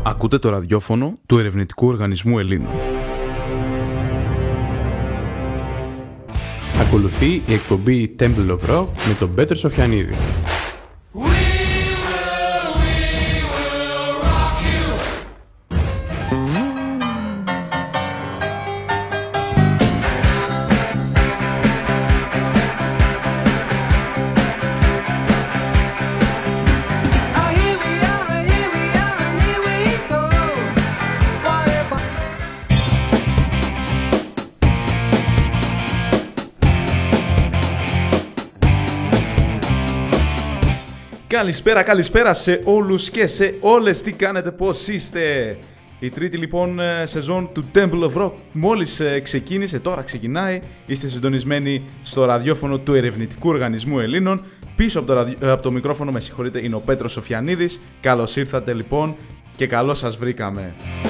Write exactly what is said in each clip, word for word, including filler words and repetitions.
Ακούτε το ραδιόφωνο του Ερευνητικού Οργανισμού Ελλήνων. Ακολουθεί η εκπομπή Temple of Rock με τον Πέτρο Σοφιανίδη. Καλησπέρα, καλησπέρα σε όλους και σε όλες. Τι κάνετε, πώς είστε? Η τρίτη λοιπόν σεζόν του Temple of Rock μόλις ξεκίνησε, τώρα ξεκινάει. Είστε συντονισμένοι στο ραδιόφωνο του Ερευνητικού Οργανισμού Ελλήνων. Πίσω από το, ραδι... από το μικρόφωνο, με συγχωρείτε, είναι ο Πέτρος Σοφιανίδης. Καλώς ήρθατε λοιπόν και καλώς σας βρήκαμε.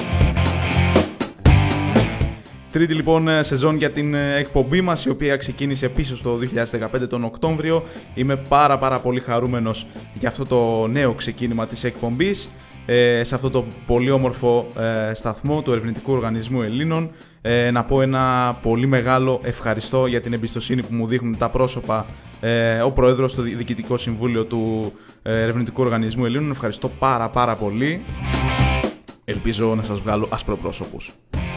Τρίτη λοιπόν σεζόν για την εκπομπή μας, η οποία ξεκίνησε πίσω στο δύο χιλιάδες δεκαπέντε τον Οκτώβριο. Είμαι πάρα πάρα πολύ χαρούμενος για αυτό το νέο ξεκίνημα της εκπομπής, ε, σε αυτό το πολύ όμορφο ε, σταθμό του Ερευνητικού Οργανισμού Ελλήνων. Ε, να πω ένα πολύ μεγάλο ευχαριστώ για την εμπιστοσύνη που μου δείχνουν τα πρόσωπα, ε, ο Πρόεδρος στο Διοικητικό Συμβούλιο του ε, Ερευνητικού Οργανισμού Ελλήνων. Ευχαριστώ πάρα πάρα πολύ. Ελπίζω να σας βγάλω ασπροπρόσωπους.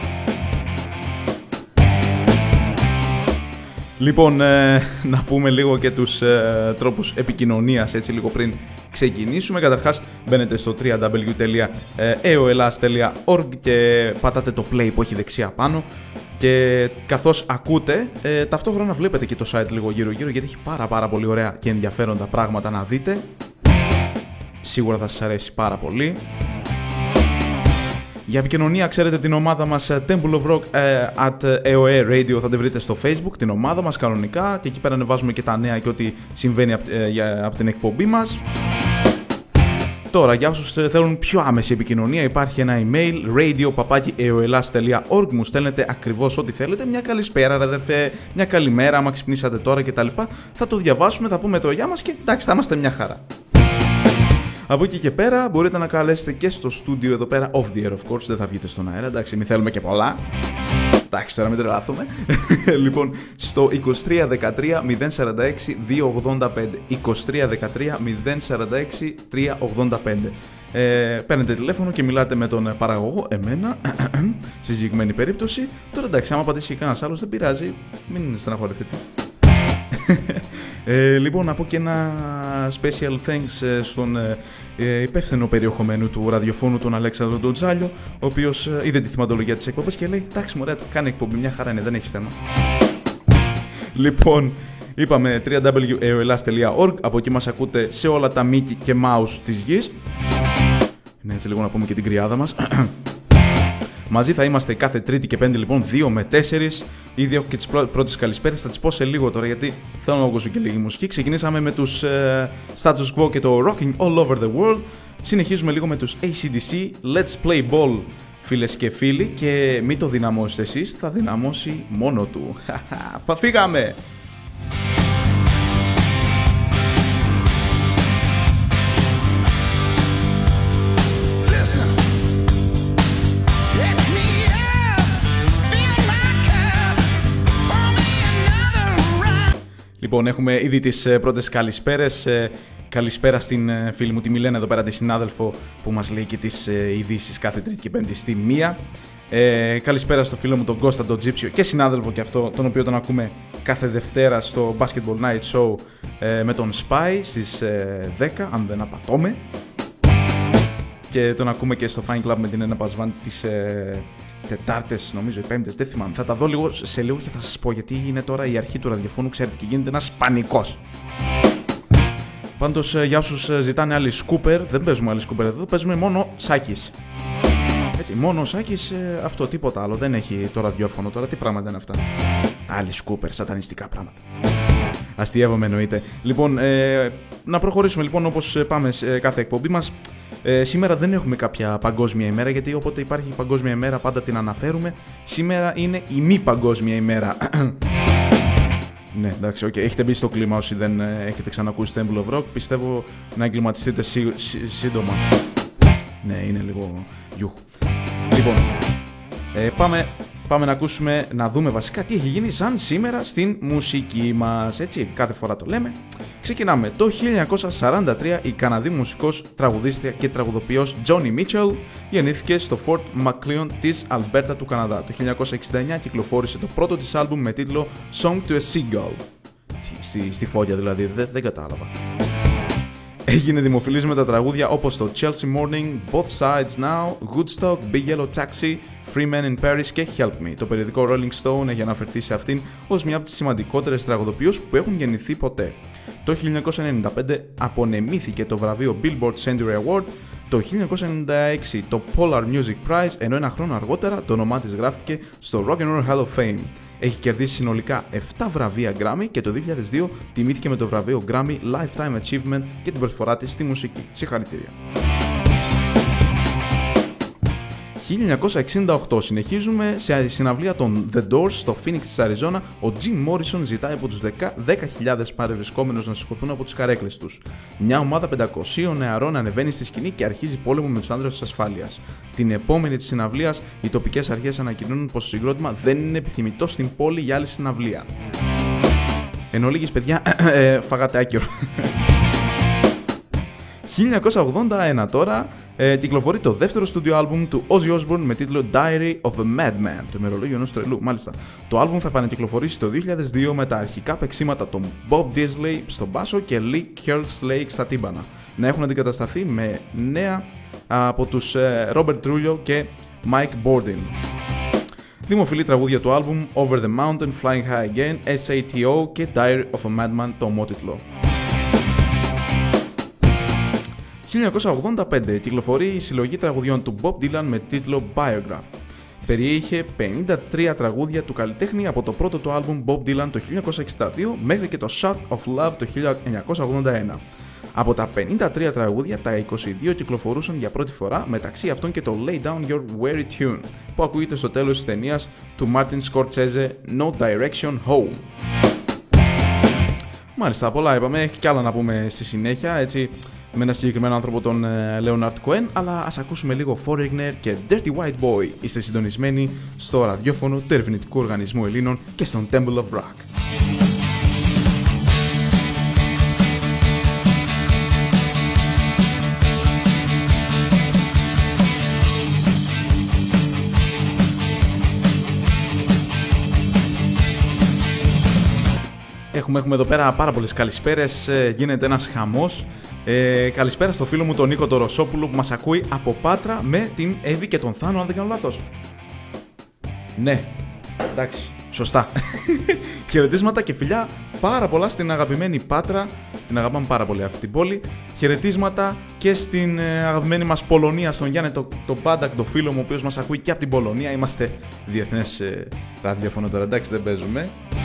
Λοιπόν, ε, να πούμε λίγο και τους ε, τρόπους επικοινωνίας, έτσι λίγο πριν ξεκινήσουμε. Καταρχάς, μπαίνετε στο double-u double-u double-u τελεία e o l a s τελεία org και πατάτε το play που έχει δεξιά πάνω. Και καθώς ακούτε, ε, ταυτόχρονα βλέπετε και το site λίγο γύρω-γύρω, γιατί έχει πάρα πάρα πολύ ωραία και ενδιαφέροντα πράγματα να δείτε. Σίγουρα θα σας αρέσει πάρα πολύ. Για επικοινωνία, ξέρετε την ομάδα μας Temple of Rock at έι ο έι Radio, θα τη βρείτε στο Facebook, την ομάδα μας κανονικά, και εκεί πέρα ανεβάζουμε και τα νέα και ό,τι συμβαίνει από, ε, από την εκπομπή μας. Τώρα, για όσους θέλουν πιο άμεση επικοινωνία, υπάρχει ένα email radio παπάκι e o l a s τελεία org. Μου στέλνετε ακριβώς ό,τι θέλετε. Μια καλησπέρα, ρε αδερφέ, μια καλημέρα, άμα ξυπνήσατε τώρα κτλ. Θα το διαβάσουμε, θα πούμε το γεια μας και εντάξει, θα είμαστε μια χαρά. Από εκεί και πέρα μπορείτε να καλέσετε και στο στούντιο εδώ πέρα, off the air of course, δεν θα βγείτε στον αέρα, εντάξει, μην θέλουμε και πολλά. Εντάξει, τώρα μην τρελάθουμε. Λοιπόν, στο είκοσι τρία δεκατρία μηδέν σαράντα έξι διακόσια ογδόντα πέντε. είκοσι τρία δεκατρία μηδέν σαράντα έξι τριακόσια ογδόντα πέντε. Ε, παίρνετε τηλέφωνο και μιλάτε με τον παραγωγό, εμένα, στη συγκεκριμένη περίπτωση. Τώρα εντάξει, άμα πατήσει και κανένας άλλος δεν πειράζει, μην στεναχωρηθείτε. Ε, λοιπόν, να πω και ένα special thanks στον ε, υπεύθυνο περιεχομένου του ραδιοφώνου, τον Αλέξανδρο Ντοτζάλιο, ο οποίος ε, είδε τη θυματολογία της εκπομπής και λέει: εντάξει, μωρέ, κάνει εκπομπή, μια χαρά είναι, δεν έχει θέμα. Λοιπόν, είπαμε double-u double-u double-u τελεία e o l a s τελεία org, από εκεί μας ακούτε σε όλα τα Mickey και Mouse της γης. Είναι έτσι λίγο να πούμε και την κρυάδα μας. Μαζί θα είμαστε κάθε Τρίτη και Πέμπτη, λοιπόν, δύο με τέσσερις. Ήδη έχω και τις πρώτες καλησπέρες, θα τις πω σε λίγο τώρα, γιατί θέλω να ακούσω και λίγη μουσική. Ξεκινήσαμε με τους uh, Status Quo και το Rocking All Over the World. Συνεχίζουμε λίγο με τους έι σι ντι σι, Let's Play Ball, φίλες και φίλοι. Και μην το δυναμώσετε εσείς, θα δυναμώσει μόνο του. Φύγαμε! Λοιπόν, έχουμε ήδη τις πρώτες καλησπέρες. Καλησπέρα στην φίλη μου τη Μιλένα εδώ πέρα, τη συνάδελφο που μας λέει και τις ειδήσεις κάθε Τρίτη και Πέμπτη στη μία. Ε, καλησπέρα στο φίλο μου τον Κώστα τον Τζίψιο και συνάδελφο και αυτό, τον οποίο τον ακούμε κάθε Δευτέρα στο Basketball Night Show ε, με τον Spy στις ε, δέκα, αν δεν απατώμε. Και τον ακούμε και στο Fine Club με την Ένα Πασβάν τις ε, Τετάρτες, νομίζω, οι Πέμπτες, δεν θυμάμαι. Θα τα δω λίγο σε λίγο και θα σας πω, γιατί είναι τώρα η αρχή του ραδιοφώνου, ξέρετε, και γίνεται ένας πανικός. Πάντως, για όσους ζητάνε άλλη σκούπερ, δεν παίζουμε άλλη σκούπερ εδώ, παίζουμε μόνο Σάκης. Έτσι, μόνο Σάκης, ε, αυτό, τίποτα άλλο. Δεν έχει το ραδιόφωνο τώρα, τι πράγματα είναι αυτά. Άλλη σκούπερ, σατανιστικά πράγματα. Αστιεύομαι, εννοείται. Λοιπόν, ε, να προχωρήσουμε λοιπόν όπως πάμε σε κάθε εκπομπή μας. Ε, σήμερα δεν έχουμε κάποια παγκόσμια ημέρα, γιατί όποτε υπάρχει παγκόσμια ημέρα πάντα την αναφέρουμε. Σήμερα είναι η μη παγκόσμια ημέρα. Ναι, εντάξει, okay. Έχετε μπει στο κλίμα όσοι δεν ε, έχετε ξανακούσει Temple of Rock. Πιστεύω να εγκληματιστείτε σύ, σύ, σύντομα. Ναι, είναι λίγο γιούχ. Λοιπόν, ε, πάμε, πάμε να ακούσουμε, να δούμε βασικά τι έχει γίνει σαν σήμερα στην μουσική μας. Έτσι, κάθε φορά το λέμε. Ξεκινάμε. Το χίλια εννιακόσια σαράντα τρία η Καναδή μουσικός, τραγουδίστρια και τραγουδοποιός Joni Mitchell γεννήθηκε στο Fort Macleod της Αλμπέρτα του Καναδά. Το χίλια εννιακόσια εξήντα εννιά κυκλοφόρησε το πρώτο της άλμπουμ με τίτλο Song to a Seagull. Στη, στη φώκια δηλαδή, δεν, δεν κατάλαβα. Έγινε δημοφιλής με τα τραγούδια όπως το Chelsea Morning, Both Sides Now, Woodstock, Big Yellow Taxi, Free Men in Paris και Help Me. Το περιοδικό Rolling Stone έχει αναφερθεί σε αυτήν ως μια από τις σημαντικότερες τραγουδοποιούς που έχουν γεννηθεί ποτέ. Το χίλια εννιακόσια ενενήντα πέντε απονεμήθηκε το βραβείο Billboard Century Award, το χίλια εννιακόσια ενενήντα έξι το Polar Music Prize, ενώ ένα χρόνο αργότερα το όνομά της γράφτηκε στο Rock and Roll Hall of Fame. Έχει κερδίσει συνολικά επτά βραβεία Grammy και το δύο χιλιάδες δύο τιμήθηκε με το βραβείο Grammy Lifetime Achievement και την προσφορά της στη μουσική. Συγχαρητήρια. χίλια εννιακόσια εξήντα οκτώ συνεχίζουμε σε συναυλία των The Doors στο Phoenix της Αριζόνα. Ο Jim Morrison ζητάει από τους δέκα χιλιάδες παρευρισκόμενους να σηκωθούν από τις καρέκλες τους. Μια ομάδα πεντακοσίων νεαρών ανεβαίνει στη σκηνή και αρχίζει πόλεμο με τους άνδρες της ασφάλειας. Την επόμενη της συναυλίας, οι τοπικές αρχές ανακοινώνουν πως το συγκρότημα δεν είναι επιθυμητό στην πόλη για άλλη συναυλία. Εν ολίγης, παιδιά, ε, φάγατε άκυρο. χίλια εννιακόσια ογδόντα ένα τώρα ε, κυκλοφορεί το δεύτερο στούντιο άλμπουμ του Ozzy Osbourne με τίτλο Diary of a Madman, το ημερολόγιο ενός τρελού, μάλιστα. Το άλμπουμ θα επανακυκλοφορήσει το δύο χιλιάδες δύο με τα αρχικά παίξίματα των Bob Disley στο μπάσο και Lee Kerslake στα τύμπανα, να έχουν αντικατασταθεί με νέα από τους ε, Robert Trujillo και Mike Bordin. Δημοφιλή τραγούδια του άλμπουμ Over the Mountain, Flying High Again, S A T O και Diary of a Madman, το ομότιτλο. χίλια εννιακόσια ογδόντα πέντε κυκλοφορεί η συλλογή τραγουδιών του Bob Dylan με τίτλο Biograph. Περιείχε πενήντα τρία τραγούδια του καλλιτέχνη από το πρώτο του άλμπουμ Bob Dylan το χίλια εννιακόσια εξήντα δύο μέχρι και το Shout of Love το χίλια εννιακόσια ογδόντα ένα. Από τα πενήντα τρία τραγούδια, τα είκοσι δύο κυκλοφορούσαν για πρώτη φορά, μεταξύ αυτών και το Lay Down Your Weary Tune, που ακούγεται στο τέλος της ταινίας του Martin Scorsese No Direction Home. Μάλιστα, πολλά είπαμε, έχει κι άλλα να πούμε στη συνέχεια, έτσι, με ένα συγκεκριμένο άνθρωπο, τον Leonard Cohen, αλλά ας ακούσουμε λίγο Foreigner και Dirty White Boy. Είστε συντονισμένοι στο ραδιόφωνο του Ερευνητικού Οργανισμού Ελλήνων και στον Temple of Rock. Έχουμε, έχουμε εδώ πέρα πάρα πολλές καλησπέρες, ε, γίνεται ένας χαμός. Ε, καλησπέρα στο φίλο μου τον Νίκο τον Ρωσόπουλο που μας ακούει από Πάτρα με την Εύη και τον Θάνο, αν δεν κάνω λάθος. Ναι, εντάξει, σωστά. Χαιρετίσματα και φιλιά πάρα πολλά στην αγαπημένη Πάτρα, την αγαπάμε πάρα πολύ αυτή την πόλη. Χαιρετίσματα και στην ε, αγαπημένη μας Πολωνία, στον Γιάννη το, το Πάντακ, το φίλο μου, ο οποίος μας ακούει και από την Πολωνία. Είμαστε διεθνές ε, ραδιόφωνο τώρα, εντάξει, δεν παίζουμε.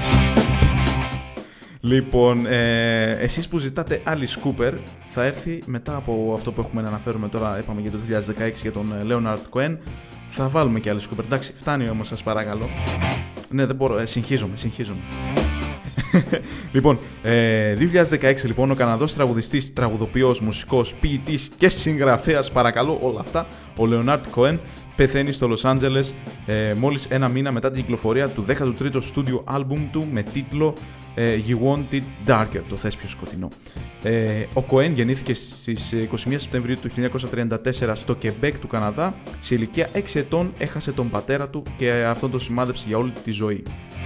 Λοιπόν, ε, εσείς που ζητάτε Alice Cooper θα έρθει μετά από αυτό που έχουμε να αναφέρουμε τώρα, είπαμε για το δύο χιλιάδες δεκαέξι για τον Leonard Cohen. Θα βάλουμε και Alice Cooper, εντάξει, φτάνει όμως, σας παρακαλώ. Ναι, δεν μπορώ, ε, συγχύζομαι, συγχύζομαι. Λοιπόν, ε, δύο χιλιάδες δεκαέξι λοιπόν, ο Καναδός τραγουδιστής, τραγουδοποιός, μουσικός, ποιητής και συγγραφέας, παρακαλώ όλα αυτά, ο Leonard Cohen πεθαίνει στο Λος Άντζελες ε, μόλις ένα μήνα μετά την κυκλοφορία του δέκατου τρίτου στούντιο άλμπουμ του με τίτλο ε, You Want It Darker, το θες πιο σκοτεινό. Ε, ο Cohen γεννήθηκε στις είκοσι μία Σεπτεμβρίου του χίλια εννιακόσια τριάντα τέσσερα στο Κεμπέκ του Καναδά. Σε ηλικία έξι ετών έχασε τον πατέρα του και αυτόν τον σημάδεψε για όλη τη ζωή.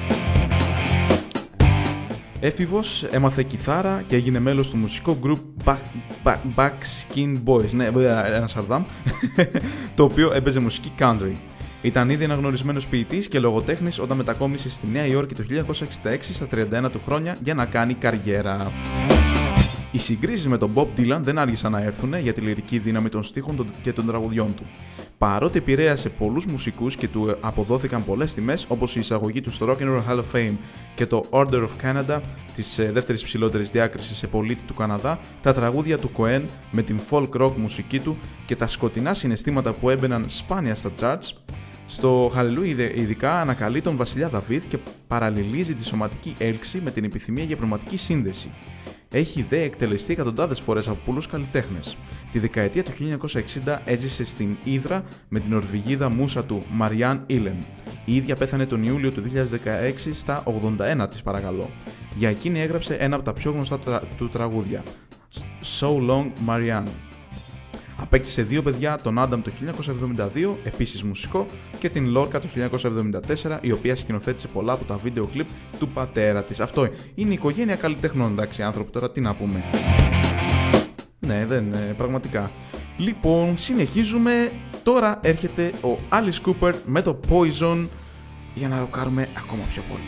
Έφηβος, έμαθε κιθάρα και έγινε μέλος του μουσικού group Back, Back, Backskin Boys, ναι, ένα σαρδάμ, το οποίο έπαιζε μουσική country. Ήταν ήδη αναγνωρισμένος ποιητής και λογοτέχνης όταν μετακόμισε στη Νέα Υόρκη το χίλια εννιακόσια εξήντα έξι στα τριάντα ένα του χρόνια για να κάνει καριέρα. Οι συγκρίσεις με τον Bob Dylan δεν άργησαν να έρθουν για τη λυρική δύναμη των στίχων και των τραγουδιών του. Παρότι επηρέασε πολλούς μουσικούς και του αποδόθηκαν πολλές τιμές, όπως η εισαγωγή του στο Rock and Roll Hall of Fame και το Order of Canada, της δεύτερης ψηλότερης διάκρισης σε πολίτη του Καναδά, τα τραγούδια του Cohen με την folk rock μουσική του και τα σκοτεινά συναισθήματα που έμπαιναν σπάνια στα charts, στο Hallelujah ειδικά ανακαλεί τον βασιλιά Δαβίδ και παραλληλίζει τη σωματική έλξη με την επιθυμία για πνευματική σύνδεση. Έχει δε εκτελεστεί εκατοντάδες φορές από πολλούς καλλιτέχνες. Τη δεκαετία του χίλια εννιακόσια εξήντα έζησε στην Ύδρα με την Νορβηγίδα μούσα του Μαριάν Ήλεν. Η ίδια πέθανε τον Ιούλιο του δύο χιλιάδες δεκαέξι στα ογδόντα ένα της, παρακαλώ. Για εκείνη έγραψε ένα από τα πιο γνωστά τρα... του τραγούδια, So Long Marianne. Απέκτησε δύο παιδιά, τον Άνταμ το χίλια εννιακόσια εβδομήντα δύο, επίσης μουσικό, και την Λόρκα το χίλια εννιακόσια εβδομήντα τέσσερα, η οποία σκηνοθέτησε πολλά από τα βίντεο κλιπ του πατέρα της. Αυτό είναι η οικογένεια καλλιτεχνών, εντάξει άνθρωποι, τώρα τι να πούμε. Ναι, δεν, πραγματικά. Λοιπόν, συνεχίζουμε. Τώρα έρχεται ο Alice Cooper με το Poison για να ροκάρουμε ακόμα πιο πολύ.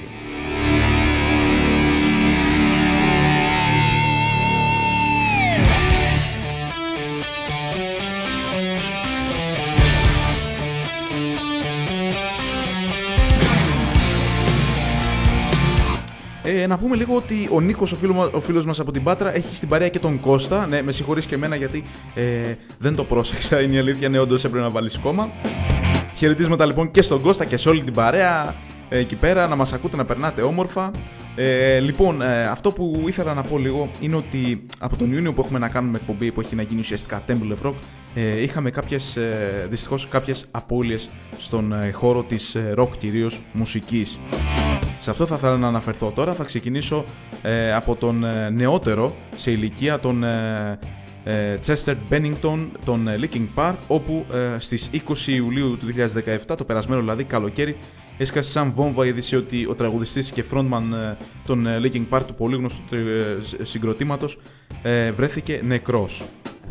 Ε, να πούμε λίγο ότι ο Νίκος, ο, φίλο, ο φίλος μας από την Πάτρα, έχει στην παρέα και τον Κώστα. Ναι, με συγχωρείς και εμένα γιατί ε, δεν το πρόσεξα, είναι η αλήθεια. Ναι, όντως έπρεπε να βάλεις κόμμα. Χαιρετίσματα λοιπόν και στον Κώστα και σε όλη την παρέα ε, εκεί πέρα, να μας ακούτε, να περνάτε όμορφα. Ε, λοιπόν, ε, αυτό που ήθελα να πω λίγο είναι ότι από τον Ιούνιο που έχουμε να κάνουμε εκπομπή, που έχει να γίνει ουσιαστικά Temple of Rock, ε, είχαμε κάποιες, ε, δυστυχώς κάποιες απώλειες στον ε, χώρο της ε, rock, κυρίως μουσικής. Σε αυτό θα ήθελα να αναφερθώ τώρα. Θα ξεκινήσω ε, από τον ε, νεότερο σε ηλικία, τον ε, ε, Chester Bennington, τον ε, Linkin Park, όπου ε, στις είκοσι Ιουλίου του δύο χιλιάδες δεκαεπτά, το περασμένο δηλαδή καλοκαίρι, έσκασε σαν βόμβα η είδηση ότι ο τραγουδιστής και frontman ε, των ε, Linkin Park, του πολύ γνωστού ε, συγκροτήματος, ε, βρέθηκε νεκρός.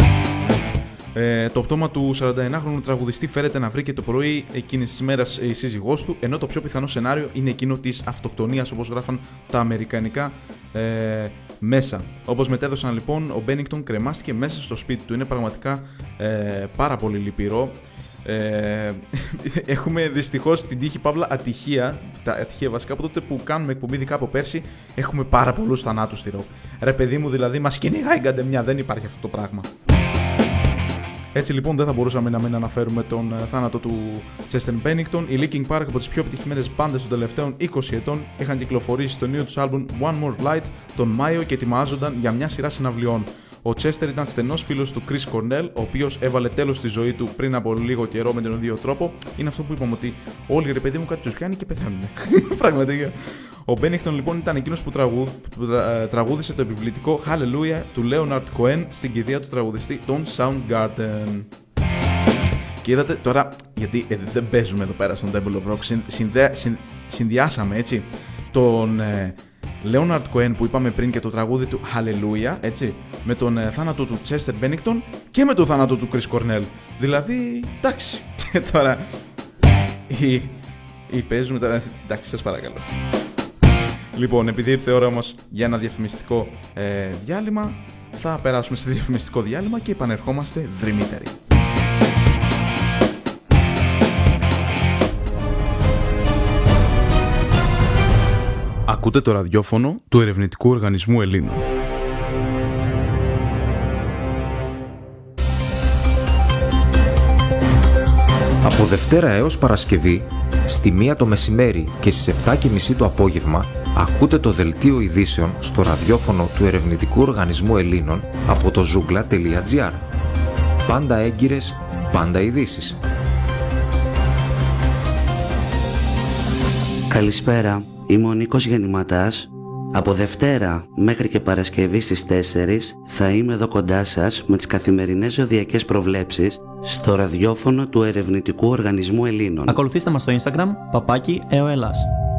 Ε, το πτώμα του σαρανταενάχρονου τραγουδιστή φέρεται να βρήκε το πρωί εκείνης της μέρας η σύζυγός του, ενώ το πιο πιθανό σενάριο είναι εκείνο της αυτοκτονίας, όπως γράφαν τα αμερικανικά ε, μέσα. Όπως μετέδωσαν λοιπόν, ο Μπένιγκτον κρεμάστηκε μέσα στο σπίτι του. Είναι πραγματικά ε, πάρα πολύ λυπηρό. Ε, έχουμε δυστυχώς την τύχη, παύλα ατυχία, τα ατυχία βασικά, από τότε που κάνουμε εκπομπή, ειδικά από πέρσι, έχουμε πάρα πολλούς θανάτους στη rock. Ρε παιδί μου, δηλαδή μας κυνηγάει καντεμιά, δεν υπάρχει αυτό το πράγμα. Έτσι λοιπόν δεν θα μπορούσαμε να μην αναφέρουμε τον uh, θάνατο του Chester Bennington. Οι Linkin Park, από τις πιο επιτυχημένες μπάντες των τελευταίων είκοσι ετών, είχαν κυκλοφορήσει στο νέο τους άλμπουμ One More Light τον Μάιο και ετοιμάζονταν για μια σειρά συναυλιών. Ο Chester ήταν στενός φίλος του Chris Cornell, ο οποίος έβαλε τέλος στη ζωή του πριν από λίγο καιρό με τον ίδιο τρόπο. Είναι αυτό που είπαμε, ότι όλοι, ρε παιδί μου, κάτι τους πιάνει και πεθαίνουν. Πραγματικά. Ο Bennington λοιπόν ήταν εκείνος που, τραγου... που τρα... τραγούδισε το επιβλητικό Hallelujah του Leonard Cohen στην κηδεία του τραγουδιστή των Soundgarden. Και είδατε τώρα, γιατί ε, δεν παίζουμε εδώ πέρα στον Temple of Rock, συν... Συνδε... συν... συνδυάσαμε έτσι τον ε, Leonard Cohen που είπαμε πριν και το τραγούδι του Hallelujah, έτσι, με τον ε, θάνατο του Chester Bennington και με τον θάνατο του Chris Cornell. Δηλαδή, εντάξει, τώρα ή, ή παίζουμε τώρα, εντάξει, σας παρακαλώ. Λοιπόν, επειδή ήρθε η ώρα όμως για ένα διαφημιστικό ε, διάλειμμα, θα περάσουμε σε διαφημιστικό διάλειμμα και επανερχόμαστε δρυμύτεροι. Ακούτε το ραδιόφωνο του Ερευνητικού Οργανισμού Ελλήνων. Από Δευτέρα έως Παρασκευή, στη μία το μεσημέρι και στις επτά και μισή το απόγευμα, ακούτε το δελτίο ειδήσεων στο ραδιόφωνο του Ερευνητικού Οργανισμού Ελλήνων από το ζούγκλα τελεία τζι άρ. Πάντα έγκυρες, πάντα ειδήσεις. Καλησπέρα, είμαι ο Νίκος Γεννηματάς. Από Δευτέρα μέχρι και Παρασκευή στις τέσσερις θα είμαι εδώ κοντά σας με τις καθημερινές ζωδιακές προβλέψεις στο ραδιόφωνο του Ερευνητικού Οργανισμού Ελλήνων. Ακολουθήστε μας στο Instagram, παπάκι ΕΟΕΛΑΣ.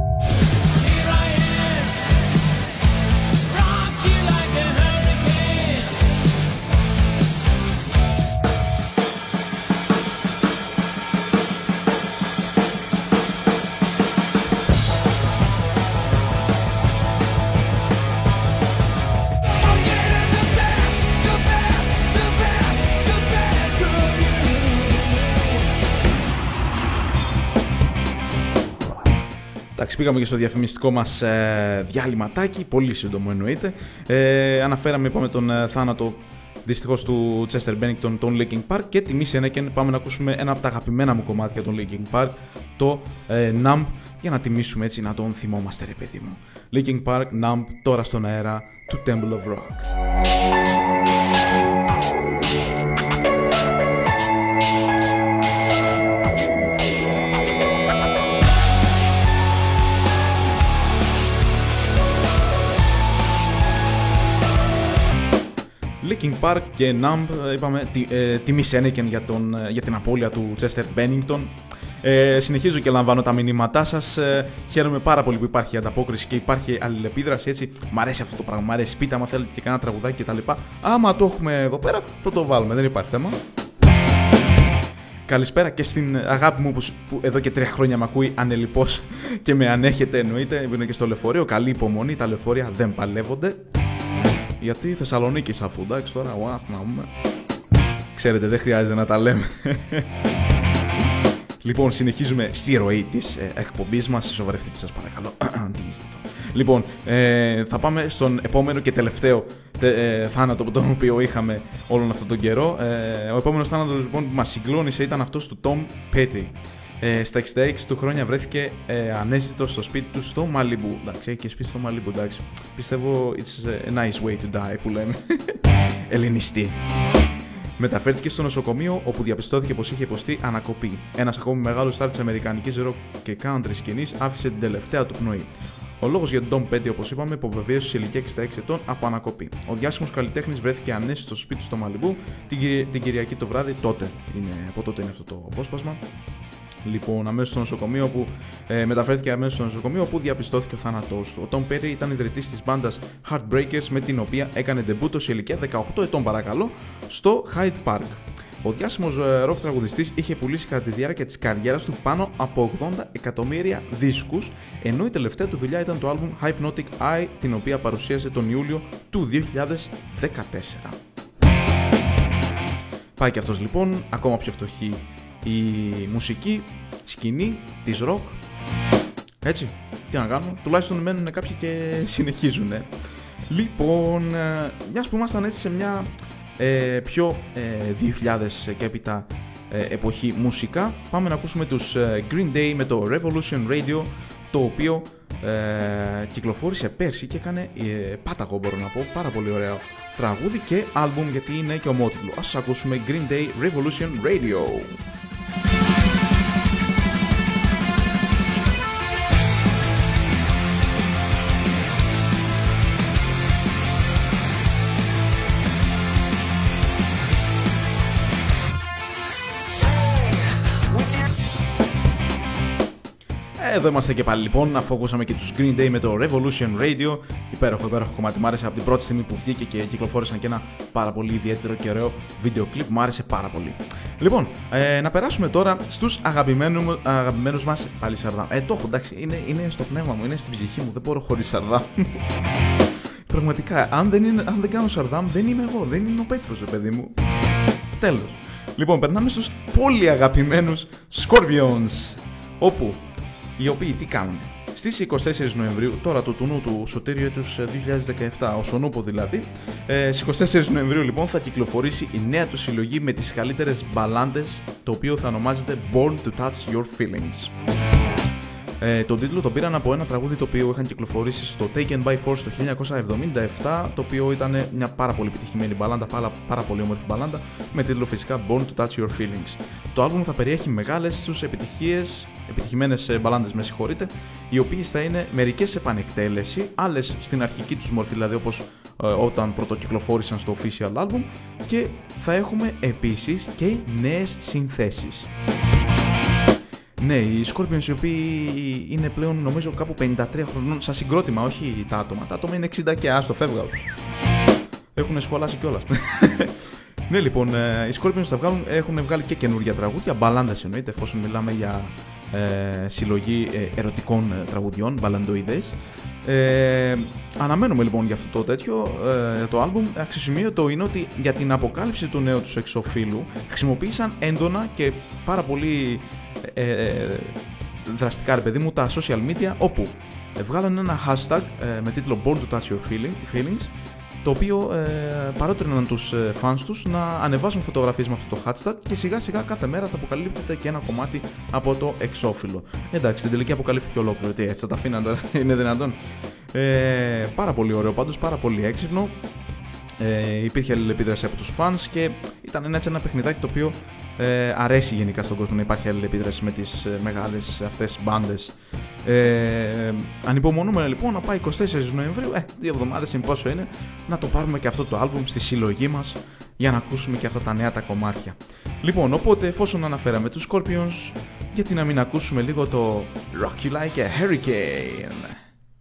Πήγαμε και στο διαφημιστικό μας ε, διάλειμματάκι, πολύ σύντομο εννοείται. Ε, αναφέραμε, είπαμε, τον ε, θάνατο δυστυχώς του Chester Bennington, τον Linkin Park, και τιμή Σενέκεν πάμε να ακούσουμε ένα από τα αγαπημένα μου κομμάτια των Linkin Park, το ε, Numb, για να τιμήσουμε, έτσι, να τον θυμόμαστε, ρε παιδί μου. Linkin Park, Numb, τώρα στον αέρα του Temple of Rock. Linkin Park και Numb, είπαμε, τη, ε, τιμή Σένεκεν για, τον, για την απώλεια του Chester Bennington. Ε, συνεχίζω και λαμβάνω τα μηνύματά σας. Ε, χαίρομαι πάρα πολύ που υπάρχει ανταπόκριση και υπάρχει αλληλεπίδραση. Έτσι, μ' αρέσει αυτό το πράγμα. Μ' αρέσει. Πείτε άμα θέλετε και κανένα τραγουδάκι κτλ. Άμα το έχουμε εδώ πέρα, θα το βάλουμε. Δεν υπάρχει θέμα. Καλησπέρα και στην αγάπη μου που, που εδώ και τρία χρόνια με ακούει ανελιπώς και με ανέχεται, εννοείται. Είναι και στο λεωφορείο. Καλή υπομονή. Τα λεωφορεία δεν παλεύονται. Γιατί Θεσσαλονίκη αφού, εντάξει τώρα, what, να πούμε. Ξέρετε, δεν χρειάζεται να τα λέμε. Λοιπόν, συνεχίζουμε στη ροή της ε, εκπομπής μας. Σοβαρευτείτε σας παρακαλώ. Τι είστε τώρα. Λοιπόν, ε, θα πάμε στον επόμενο και τελευταίο τε, ε, θάνατο τον οποίο είχαμε όλον αυτόν τον καιρό. Ε, ο επόμενος θάνατος λοιπόν, που μας συγκλώνησε ήταν αυτός του Tom Petty. Ε, στα εξήντα έξι του χρόνια βρέθηκε ε, ανέζητος στο σπίτι του στο Μαλιμπού. Εντάξει, έχει και σπίτι στο Μαλιμπού, εντάξει. Πιστεύω it's a nice way to die που λέμε. Ελληνιστή. Μεταφέρθηκε στο νοσοκομείο όπου διαπιστώθηκε πως είχε υποστεί ανακοπή. Ένας ακόμη μεγάλος στάρ της αμερικανικής rock και country σκηνής άφησε την τελευταία του πνοή. Ο λόγος για τον Tom Petty, όπως είπαμε, υποβεβαίωσε σε ηλικία εξήντα έξι ετών από ανακοπή. Ο διάσημος καλλιτέχνης βρέθηκε ανέστητος στο σπίτι στο Μαλιμπού την, Κυρι... την Κυριακή το βράδυ. Τότε είναι, από τότε είναι αυτό το απόσπασμα. Λοιπόν, αμέσως στο νοσοκομείο που ε, μεταφέρθηκε αμέσως στο νοσοκομείο όπου διαπιστώθηκε ο θάνατός του. Ο Tom Petty ήταν ιδρυτής της μπάντας Heartbreakers με την οποία έκανε ντεμπούτο σε ηλικία δεκαοκτώ ετών παρακαλώ στο Hyde Park. Ο διάσημος ροκ τραγουδιστής είχε πουλήσει κατά τη διάρκεια της καριέρας του πάνω από ογδόντα εκατομμύρια δίσκους, ενώ η τελευταία του δουλειά ήταν το άλμπουμ Hypnotic Eye, την οποία παρουσίασε τον Ιούλιο του δύο χιλιάδες δεκατέσσερα. Πάει και αυτός λοιπόν, ακόμα πιο φτωχή η μουσική σκηνή της ροκ. Έτσι, τι να κάνουμε, τουλάχιστον μένουν κάποιοι και συνεχίζουν. Λοιπόν, μιας που ήμασταν έτσι σε μια ε, πιο ε, δύο χιλιάδες και έπειτα ε, εποχή μουσικά, πάμε να ακούσουμε τους ε, Green Day με το Revolution Radio, το οποίο ε, κυκλοφόρησε πέρσι και έκανε ε, πάταγο, μπορώ να πω, πάρα πολύ ωραίο τραγούδι και άλμπουμ, γιατί είναι και ομότιτλο. Ας ακούσουμε Green Day Revolution Radio. Εδώ είμαστε και πάλι λοιπόν, αφού ακούσαμε και τους Green Day με το Revolution Radio. Υπέροχο, υπέροχο κομμάτι. Μ' άρεσε από την πρώτη στιγμή που βγήκε και κυκλοφόρησαν και ένα πάρα πολύ ιδιαίτερο και ωραίο βίντεο κλιπ. Μ' άρεσε πάρα πολύ. Λοιπόν, ε, να περάσουμε τώρα στους αγαπημένους, αγαπημένους μας. Πάλι Σαρδάμ. Ε, το έχω, εντάξει, είναι, είναι στο πνεύμα μου, είναι στην ψυχή μου. Δεν μπορώ χωρίς Σαρδάμ. Πραγματικά, αν δεν, είναι, αν δεν κάνω Σαρδάμ, δεν είμαι εγώ. Δεν είναι ο Πέτρος, παιδί μου. Τέλος. Λοιπόν, περνάμε στους πολύ αγαπημένους Scorpions. Όπου οι οποίοι τι κάνουν. Στις εικοστή τέταρτη Νοεμβρίου, τώρα το τουνού του Σωτήριου έτους δύο χιλιάδες δεκαεπτά, ο Σονούπο δηλαδή, ε, στις εικοστή τέταρτη Νοεμβρίου λοιπόν θα κυκλοφορήσει η νέα του συλλογή με τις καλύτερες μπαλάντες, το οποίο θα ονομάζεται Born to Touch Your Feelings. Ε, τον τίτλο τον πήραν από ένα τραγούδι το οποίο είχαν κυκλοφορήσει στο Taken by Force το χίλια εννιακόσια εβδομήντα επτά, το οποίο ήταν μια πάρα πολύ επιτυχημένη μπαλάντα, πάρα, πάρα πολύ όμορφη μπαλάντα, με τίτλο φυσικά Born to Touch Your Feelings. Το άλμπουμ θα περιέχει μεγάλες τους επιτυχίες, επιτυχημένες μπαλάντες, με συγχωρείτε, οι οποίες θα είναι μερικές επανεκτέλεση, άλλες στην αρχική τους μορφή, δηλαδή όπως ε, όταν πρωτοκυκλοφόρησαν στο official album, και θα έχουμε επίσης και νέες συνθέσεις. Ναι, οι Scorpions οι οποίοι είναι πλέον νομίζω κάπου πενήντα τρία χρονών, σαν συγκρότημα, όχι τα άτομα. Τα άτομα είναι εξήντα και άστο, φεύγα. Έχουν σχολάσει κιόλας. Ναι, λοιπόν, οι Scorpions θα βγάλουν, έχουν βγάλει και καινούργια τραγούδια, μπαλάντες εννοείται, εφόσον μιλάμε για ε, συλλογή ε, ερωτικών ε, τραγουδιών, μπαλαντοειδές. Ε, αναμένουμε λοιπόν για αυτό το τέτοιο, ε, το άλμπουμ. Αξιοσημείωτο είναι ότι για την αποκάλυψη του νέου τους εξωφύλου χρησιμοποίησαν έντονα και πάρα πολύ ε, ε, δραστικά, ρε παιδί μου, τα social media, όπου βγάλαν ένα hashtag ε, με τίτλο Born to Touch Your Feelings, το οποίο ε, παρότριναν τους ε, fans τους να ανεβάσουν φωτογραφίες με αυτό το hashtag και σιγά σιγά κάθε μέρα θα αποκαλύπτεται και ένα κομμάτι από το εξώφυλλο. Εντάξει, στην τελική αποκαλύφθηκε ολόκληρο. Τι, έτσι θα τα αφήναν τώρα, είναι δυνατόν? Ε, πάρα πολύ ωραίο πάντως, πάρα πολύ έξυπνο. Ε, υπήρχε αλληλεπίδραση από τους fans και ήταν έτσι ένα παιχνιδάκι το οποίο ε, αρέσει γενικά στον κόσμο να υπάρχει αλληλεπίδραση με τις ε, μεγάλες αυτές μπάντες. Ε, ανυπομονούμε λοιπόν να πάει εικοστή τέταρτη Νοεμβρίου, ε, δύο εβδομάδες είναι πόσο είναι, να το πάρουμε και αυτό το άλμπουμ στη συλλογή μας για να ακούσουμε και αυτά τα νέα τα κομμάτια. Λοιπόν, οπότε εφόσον αναφέραμε τους Scorpions, γιατί να μην ακούσουμε λίγο το Rock You Like a Hurricane.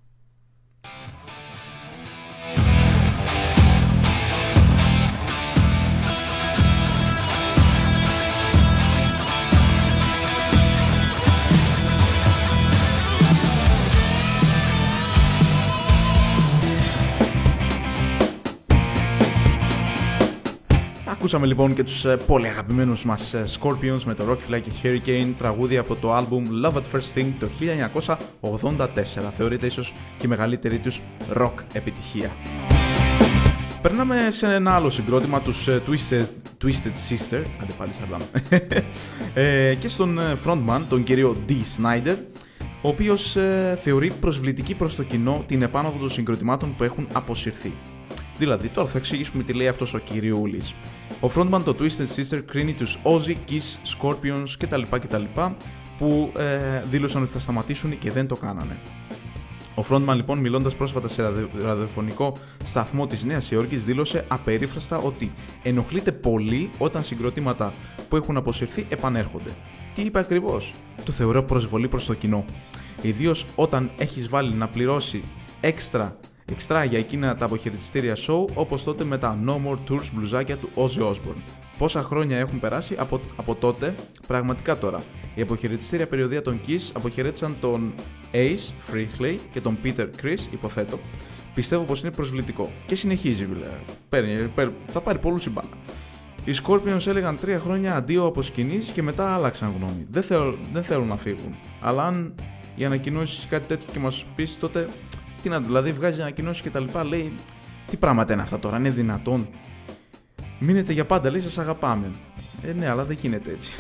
Ακούσαμε λοιπόν και τους ε, πολύ αγαπημένους μας ε, Scorpions με το Rock You Like a Hurricane, τραγούδι από το άλμπουμ Love at First Sting το χίλια εννιακόσια ογδόντα τέσσερα. Θεωρείται ίσως και η μεγαλύτερη τους rock επιτυχία. Περνάμε σε ένα άλλο συγκρότημα, τους ε, Twisted, Twisted Sister, άντε πάλι σαρδάμε, ε, και στον ε, frontman, τον κύριο Dee Snider, ο οποίος ε, θεωρεί προσβλητική προς το κοινό την επάνωδο των συγκροτημάτων που έχουν αποσυρθεί. Δηλαδή, τώρα θα εξηγήσουμε τι λέει αυτός ο κυριούλης. Ο frontman, το Twisted Sister, κρίνει τους Ozzy, Kiss, Scorpions κτλ. κτλ που ε, δήλωσαν ότι θα σταματήσουν και δεν το κάνανε. Ο frontman λοιπόν, μιλώντας πρόσφατα σε ραδιοφωνικό σταθμό της Νέας Υόρκης, δήλωσε απερίφραστα ότι ενοχλείται πολύ όταν συγκροτήματα που έχουν αποσυρθεί επανέρχονται. Τι είπε ακριβώς? Το θεωρώ προσβολή προς το κοινό. Ιδίως όταν έχεις βάλει να πληρώσει έξτρα Εξτρά για εκείνα τα αποχαιρετιστήρια show, όπως τότε με τα No More Tours μπλουζάκια του Ozzy Osbourne. Πόσα χρόνια έχουν περάσει από, από τότε, πραγματικά τώρα. Η αποχαιρετιστήρια περιοδία των Kiss αποχαιρέτησαν τον Ace Frehley και τον Peter Criss, υποθέτω. Πιστεύω πως είναι προσβλητικό. Και συνεχίζει, δηλαδή. Θα πάρει πολλούς η μπάλα. Οι Scorpions έλεγαν τρία χρόνια αντίο από σκηνής και μετά άλλαξαν γνώμη. Δεν, θέλ, δεν θέλουν να φύγουν. Αλλά αν η ανακοινώση κάτι τέτοιο και μας πεις, τότε. Τι να, δηλαδή βγάζει ανακοινώσεις και τα λοιπά, λέει τι πράγματα είναι αυτά τώρα, είναι δυνατόν? Μείνετε για πάντα, λέει, σας αγαπάμε. Ε, ναι, αλλά δεν γίνεται έτσι.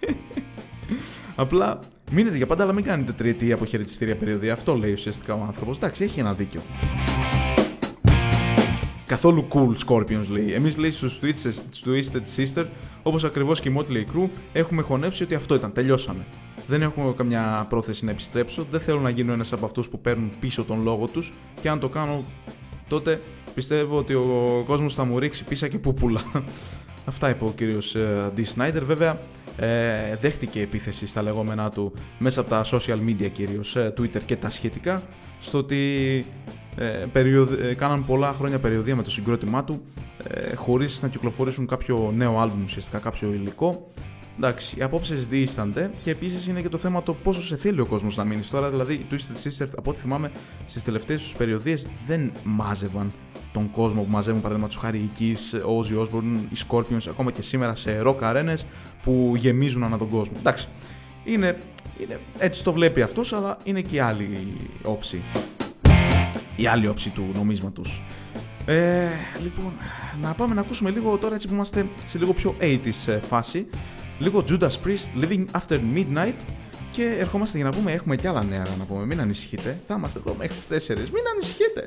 Απλά μείνετε για πάντα, αλλά μην κάνετε τριετή αποχαιρετιστήρια περιοδία. Αυτό λέει ουσιαστικά ο άνθρωπος. Εντάξει, έχει ένα δίκιο. Καθόλου cool Scorpions, λέει. Εμείς, λέει, στους Twisted Sister, όπως ακριβώς και η Motley Crue, έχουμε χωνέψει ότι αυτό ήταν, τελειώσαμε. Δεν έχω καμιά πρόθεση να επιστρέψω, δεν θέλω να γίνω ένας από αυτούς που παίρνουν πίσω τον λόγο τους και αν το κάνω τότε πιστεύω ότι ο κόσμος θα μου ρίξει πίσα και πούπουλα. Αυτά είπε ο κύριος Dee Snider. Βέβαια ε, δέχτηκε επίθεση στα λεγόμενά του μέσα από τα social media, κυρίως Twitter και τα σχετικά, στο ότι ε, περιοδ... ε, κάναν πολλά χρόνια περιοδία με το συγκρότημά του ε, χωρίς να κυκλοφορήσουν κάποιο νέο άλμπουμ, ουσιαστικά κάποιο υλικό. Εντάξει, οι απόψεις διήστανται και επίσης είναι και το θέμα το πόσο σε θέλει ο κόσμος να μείνει. Τώρα, δηλαδή, οι Twisted Sister, από ό,τι θυμάμαι, στις τελευταίες τους περιοδίες δεν μάζευαν τον κόσμο που μαζεύουν, παραδείγματος χάρη οι Kiss, ο Ozzy Osbourne, οι Scorpions, ακόμα και σήμερα σε rock αρένες που γεμίζουν ανά τον κόσμο. Εντάξει, είναι, είναι, έτσι το βλέπει αυτός, αλλά είναι και η άλλη όψη. Η άλλη όψη του νομίσματος. Ε, λοιπόν, να πάμε να ακούσουμε λίγο τώρα, έτσι που είμαστε σε λίγο πιο ογδόντα φάση. Λίγο Judas Priest, Living After Midnight, και ερχόμαστε για να πούμε, έχουμε και άλλα νέα να πούμε, μην ανησυχείτε, θα είμαστε εδώ μέχρι τις τέσσερις, μην ανησυχείτε.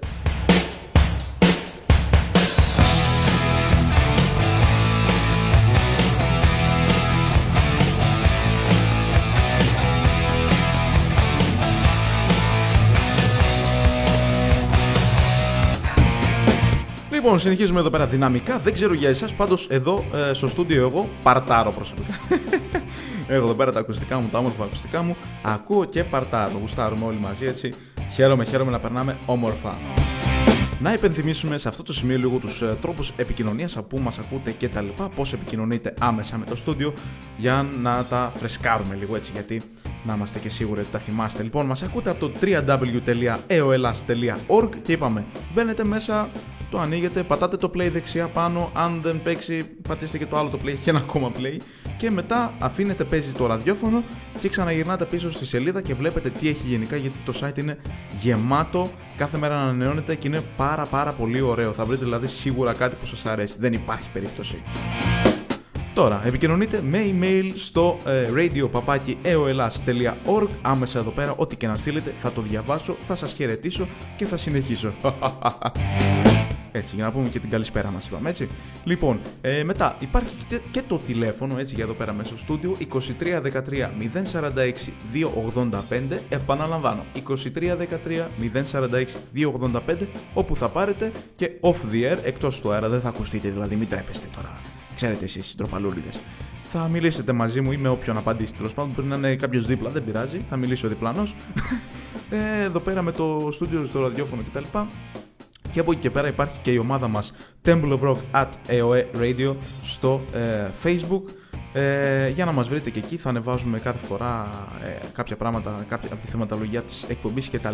Λοιπόν, συνεχίζουμε εδώ πέρα δυναμικά. Δεν ξέρω για εσάς, πάντως εδώ ε, στο στούντιο εγώ παρτάρω προσωπικά. Έχω εδώ πέρα τα ακουστικά μου, τα όμορφα ακουστικά μου. Ακούω και παρτάρω. Γουστάρουμε όλοι μαζί, έτσι. Χαίρομαι, χαίρομαι να περνάμε όμορφα. Να υπενθυμίσουμε σε αυτό το σημείο λίγο τους ε, τρόπους επικοινωνίας, από πού μας ακούτε και τα λοιπά, πώς επικοινωνείτε άμεσα με το στούντιο, για να τα φρεσκάρουμε λίγο, έτσι, γιατί να είμαστε και σίγουροι ότι τα θυμάστε. Λοιπόν, μας ακούτε από το double-u double-u double-u τελεία e o l a s τελεία org και είπαμε, μπαίνετε μέσα, το ανοίγετε, πατάτε το play δεξιά πάνω, αν δεν παίξει πατήστε και το άλλο το play, έχει ένα ακόμα play, και μετά αφήνετε παίζει το ραδιόφωνο και ξαναγυρνάτε πίσω στη σελίδα και βλέπετε τι έχει γενικά, γιατί το site είναι γεμάτο, κάθε μέρα ανανεώνεται και είναι πάρα πάρα πολύ ωραίο. Θα βρείτε δηλαδή σίγουρα κάτι που σας αρέσει, δεν υπάρχει περίπτωση. Τώρα, επικοινωνείτε με email στο ε, radio παπάκι e o l a s τελεία org. Άμεσα εδώ πέρα, ό,τι και να στείλετε θα το διαβάσω, θα σας χαιρετήσω και θα συνεχίσω. Έτσι, για να πούμε και την καλησπέρα μας, είπαμε, έτσι. Λοιπόν, ε, μετά υπάρχει και, και το τηλέφωνο, έτσι, για εδώ πέρα μέσα στο στούντιο, είκοσι τρία δεκατρία μηδέν σαράντα έξι διακόσια ογδόντα πέντε, επαναλαμβάνω, είκοσι τρία δεκατρία μηδέν σαράντα έξι διακόσια ογδόντα πέντε, όπου θα πάρετε και off the air, εκτός του αέρα, δεν θα ακουστείτε, δηλαδή μην τρέπεστε τώρα, ξέρετε εσείς, ντροπαλούλιδες. Θα μιλήσετε μαζί μου ή με όποιον απαντήσει, τέλος πάντων, μπορεί να είναι κάποιος δίπλα, δεν πειράζει, θα μιλήσει ο διπλανός. ε, εδώ πέρα με το στούντιο, στο ραδιόφωνο κτλ. Και από εκεί και πέρα υπάρχει και η ομάδα μας Temple of Rock at έι ο έι Radio στο ε, Facebook. Ε, για να μας βρείτε και εκεί, θα ανεβάζουμε κάθε φορά ε, κάποια πράγματα κάποια, από τη θεματολογία της εκπομπής κτλ.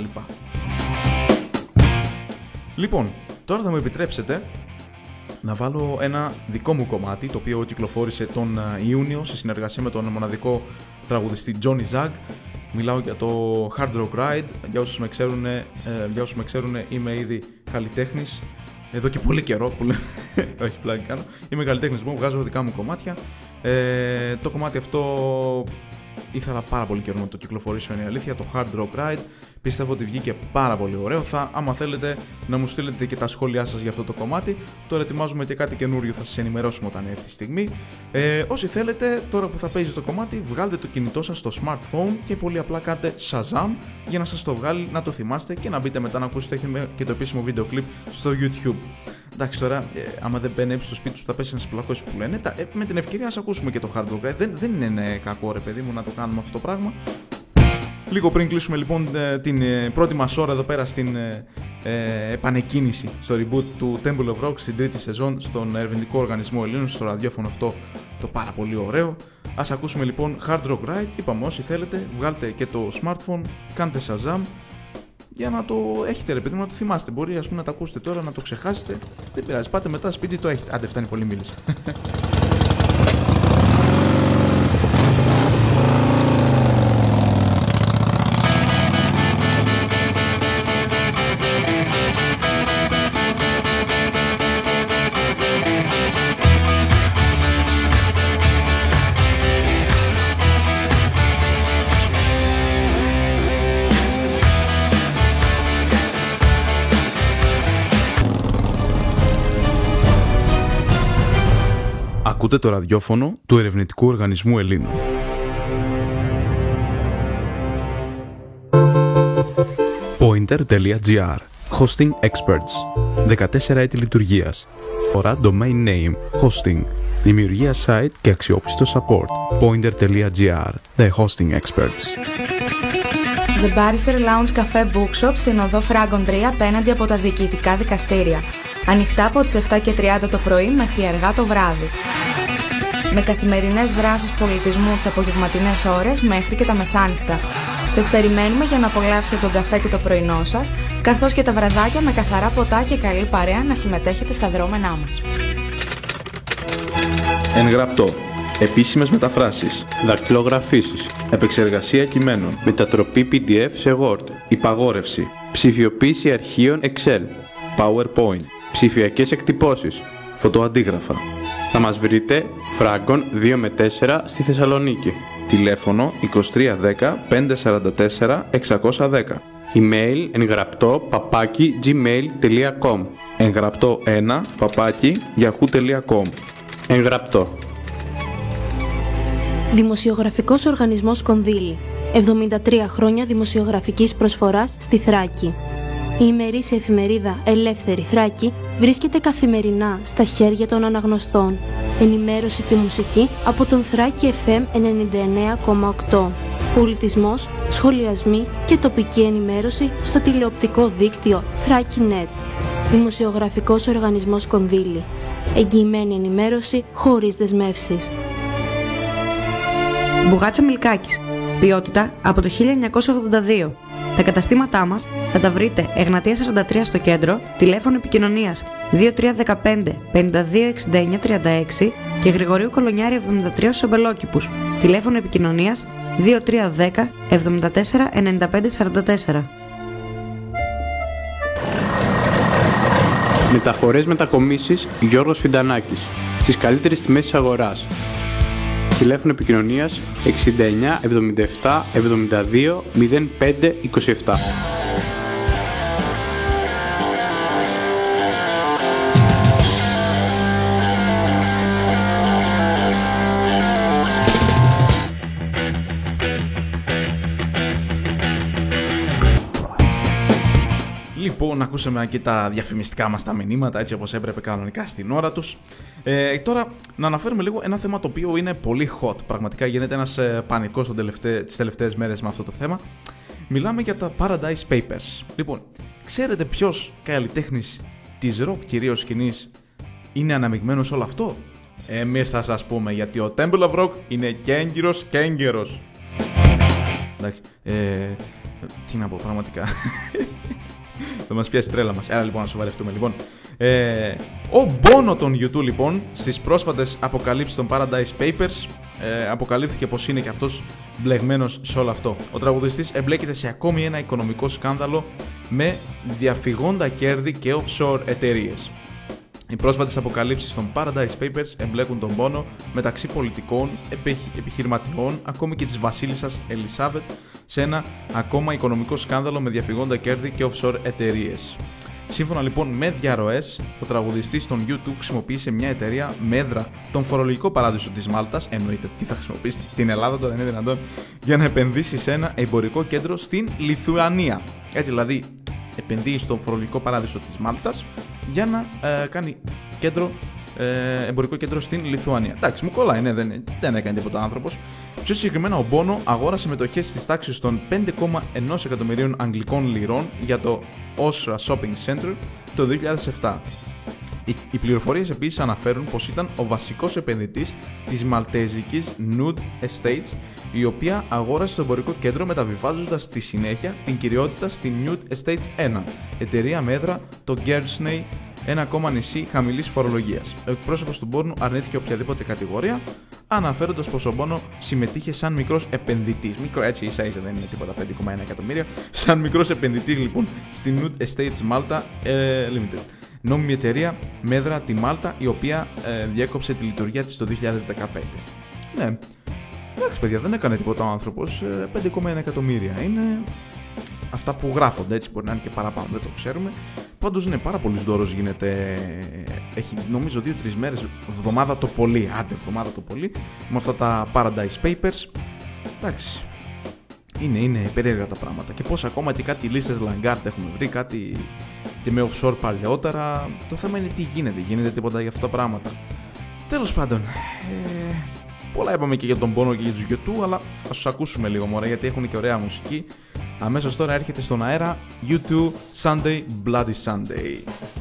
Λοιπόν, τώρα θα μου επιτρέψετε να βάλω ένα δικό μου κομμάτι, το οποίο κυκλοφόρησε τον Ιούνιο σε συνεργασία με τον μοναδικό τραγουδιστή Johnny Zag. Μιλάω για το Hard Rock Ride. Για όσους με ξέρουν, ε, για όσους με ξέρουν, είμαι ήδη καλλιτέχνης εδώ και πολύ καιρό. Που όχι, πλάκα κάνω. Είμαι καλλιτέχνης μου, βγάζω δικά μου κομμάτια. Ε, το κομμάτι αυτό ήθελα πάρα πολύ καιρό να το κυκλοφορήσω, είναι η αλήθεια. Το Hard Rock Ride. Πιστεύω ότι βγήκε πάρα πολύ ωραίο. Θα, άμα θέλετε να μου στείλετε και τα σχόλιά σας για αυτό το κομμάτι. Τώρα ετοιμάζουμε και κάτι καινούριο, θα σας ενημερώσουμε όταν έρθει η στιγμή. Ε, όσοι θέλετε, τώρα που θα παίζει το κομμάτι, βγάλτε το κινητό σας στο smartphone και πολύ απλά κάντε Shazam για να σας το βγάλει, να το θυμάστε και να μπείτε μετά να ακούσετε και το επίσημο βίντεο κλιπ στο YouTube. Εντάξει, τώρα, ε, άμα δεν μπαίνεψει στο σπίτι σου, θα πέσει να σε πλακώσει που λένε. Τα, ε, με την ευκαιρία, ας ακούσουμε και το Hard Rock Ride. Δεν, δεν είναι κακό, ρε παιδί μου, να το κάνουμε αυτό το πράγμα. Λίγο πριν κλείσουμε λοιπόν την πρώτη μας ώρα εδώ πέρα στην ε, ε, επανεκκίνηση στο reboot του Temple of Rock στην τρίτη σεζόν στον Ερευνητικό Οργανισμό Ελλήνων, στο ραδιόφωνο αυτό το πάρα πολύ ωραίο. Ας ακούσουμε λοιπόν Hard Rock Ride. Είπαμε, όσοι θέλετε, βγάλτε και το smartphone, κάντε Shazam για να το έχετε, ρε παιδί μου, να το θυμάστε. Μπορεί, ας πούμε, να το ακούσετε τώρα, να το ξεχάσετε. Δεν πειράζει, πάτε μετά σπίτι, το έχετε. Άντε, φτάνει, πολύ μίλησα. Ακούτε το ραδιόφωνο του Ερευνητικού Οργανισμού Ελλήνων. Pointer.gr Hosting Experts. δεκατέσσερα έτη λειτουργίας. Ώρα Domain Name. Hosting. Δημιουργία site και αξιόπιστο support. Pointer.gr The Hosting Experts. The Barrister Lounge Cafe Bookshop στην οδό Φράγκον τρία απέναντι από τα διοικητικά δικαστήρια. Ανοιχτά από τις επτά και τριάντα το πρωί μέχρι αργά το βράδυ. Με καθημερινές δράσεις πολιτισμού τις απογευματινές ώρες μέχρι και τα μεσάνυχτα. Σας περιμένουμε για να απολαύσετε τον καφέ και το πρωινό σας, καθώς και τα βραδάκια με καθαρά ποτά και καλή παρέα να συμμετέχετε στα δρόμενά μας. Εγγραπτό. Επίσημες μεταφράσεις. Δακτυλογραφήσεις. Επεξεργασία κειμένων. Μετατροπή πι ντι εφ σε Word. Υπαγόρευση. Ψηφιοποίηση αρχείων Excel. PowerPoint. Ψηφιακές εκτυπώσεις. Φωτοαντίγραφα. Θα μας βρείτε Φράγκον δύο με τέσσερα στη Θεσσαλονίκη. Τηλέφωνο είκοσι τρία δέκα πεντακόσια σαράντα τέσσερα εξακόσια δέκα. Email εγγραπτό παπάκι gmail.com. Εγγραπτό ένα παπάκι yahoo.com. Εγγραπτό. Δημοσιογραφικός Οργανισμός Κονδύλι. εβδομήντα τρία χρόνια δημοσιογραφικής προσφοράς στη Θράκη. Η ημερήσια εφημερίδα Ελεύθερη Θράκη βρίσκεται καθημερινά στα χέρια των αναγνωστών. Ενημέρωση και μουσική από τον Θράκη εφ εμ ενενήντα εννέα κόμμα οκτώ. Πολιτισμός, σχολιασμοί και τοπική ενημέρωση στο τηλεοπτικό δίκτυο Θράκη τελεία νετ. Δημοσιογραφικός Οργανισμός Κονδύλι. Εγγυημένη ενημέρωση χωρίς δεσμεύσεις. Μπουγάτσα Μιλκάκης. Ποιότητα από το χίλια εννιακόσια ογδόντα δύο. Τα καταστήματά μας θα τα βρείτε Εγνατία σαράντα τρία στο κέντρο, τηλέφωνο επικοινωνίας δύο τρία ένα πέντε πενήντα δύο εξήντα εννέα τριάντα έξι και Γρηγορίου Κολονιάρη εβδομήντα τρία στους Αμπελόκηπους, τηλέφωνο επικοινωνίας δύο τρία ένα μηδέν εβδομήντα τέσσερα ενενήντα πέντε σαράντα τέσσερα. Μεταφορές μετακομίσεις Γιώργος Φιντανάκης. Στις καλύτερες τιμές της αγοράς. Τηλέφωνο επικοινωνίας εξήντα εννέα εβδομήντα επτά εβδομήντα δύο μηδέν πέντε είκοσι επτά. Λοιπόν, ακούσαμε και τα διαφημιστικά μας τα μηνύματα, έτσι όπως έπρεπε κανονικά στην ώρα τους. Ε, τώρα, να αναφέρουμε λίγο ένα θέμα το οποίο είναι πολύ hot. Πραγματικά γίνεται ένας ε, πανικός τελευταί, τις τελευταίες μέρες με αυτό το θέμα. Μιλάμε για τα Paradise Papers. Λοιπόν, ξέρετε ποιος καλλιτέχνης της rock κυρίως σκηνής είναι αναμειγμένος όλο αυτό? Εμείς θα σας πούμε, γιατί ο Temple of Rock είναι κέγγυρος κέγγερος. Εντάξει, ε, τι να πω πραγματικά. Θα μας πιάσει τρέλα μας. Άρα λοιπόν να σοβαρευτούμε. Λοιπόν, ε, ο Bono των γιου τού λοιπόν στις πρόσφατες αποκαλύψεις των Paradise Papers ε, αποκαλύφθηκε πως είναι και αυτός μπλεγμένος σε όλο αυτό. Ο τραγουδιστής εμπλέκεται σε ακόμη ένα οικονομικό σκάνδαλο με διαφυγόντα κέρδη και offshore εταιρείες. Οι πρόσφατες αποκαλύψεις των Paradise Papers εμπλέκουν τον Bono μεταξύ πολιτικών, επιχειρηματιών, ακόμη και της βασίλισσας Ελισάβετ σε ένα ακόμα οικονομικό σκάνδαλο με διαφυγόντα κέρδη και offshore εταιρείες. Σύμφωνα λοιπόν με διαρροές, ο τραγουδιστής των γιου τού χρησιμοποίησε μια εταιρεία με έδρα τον φορολογικό παράδεισο της Μάλτας, εννοείται τι θα χρησιμοποιήσει, την Ελλάδα τώρα είναι δυνατόν, για να επενδύσει σε ένα εμπορικό κέντρο στην Λιθουανία. Έτσι δηλαδή επενδύει στον φορολογικό παράδεισο της Μάλτας για να ε, κάνει κέντρο, ε, εμπορικό κέντρο στην Λιθουανία. Εντάξει, μου κολλάει, ναι, δεν, δεν έκανε τίποτα άνθρωπος. Πιο συγκεκριμένα, ο Bono αγόρασε μετοχές της τάξης των πέντε κόμμα ένα εκατομμυρίων αγγλικών λιρών για το Osra Shopping Center το δύο χιλιάδες επτά. Οι, οι πληροφορίες επίσης αναφέρουν πως ήταν ο βασικός επενδυτής της μαλτέζικης Nude Estates, η οποία αγόρασε το εμπορικό κέντρο μεταβιβάζοντας στη συνέχεια την κυριότητα στην Nude Estates ένα, εταιρεία με έδρα το Guernsey, ένα ακόμα νησί χαμηλής φορολογίας. Ο εκπρόσωπος του Bono αρνήθηκε οποιαδήποτε κατηγορία, αναφέροντας πως ο Bono συμμετείχε σαν μικρός επενδυτής. Μικρό, έτσι ίσα ίσα δεν είναι τίποτα, πέντε κόμμα ένα εκατομμύρια. Σαν μικρός επενδυτής λοιπόν στην Nude Estates Malta ε, Limited, νόμιμη εταιρεία με έδρα τη Μάλτα, η οποία ε, διέκοψε τη λειτουργία της το δύο χιλιάδες δεκαπέντε. Ναι, εντάξει παιδιά, δεν έκανε τίποτα ο άνθρωπος, ε, πέντε κόμμα ένα εκατομμύρια είναι αυτά που γράφονται, έτσι μπορεί να είναι και παραπάνω, δεν το ξέρουμε. Πάντως είναι πάρα πολύ δώρος γίνεται, έχει νομίζω δύο τρεις μέρες, εβδομάδα το πολύ, άντε εβδομάδα το πολύ, με αυτά τα Paradise Papers. Εντάξει, είναι, είναι περίεργα τα πράγματα. Και πώς ακόμα και κάτι λίστες Lagarde έχουμε βρει, κάτι και με offshore παλαιότερα. Το θέμα είναι τι γίνεται, γίνεται τίποτα για αυτά τα πράγματα. Τέλος πάντων, ε, πολλά είπαμε και για τον Bono και για τους γιου τού, αλλά ας τους ακούσουμε λίγο μωρέ, γιατί έχουν και ωραία μουσική. Αμέσως τώρα έρχεται στον αέρα γιου τού Sunday Bloody Sunday.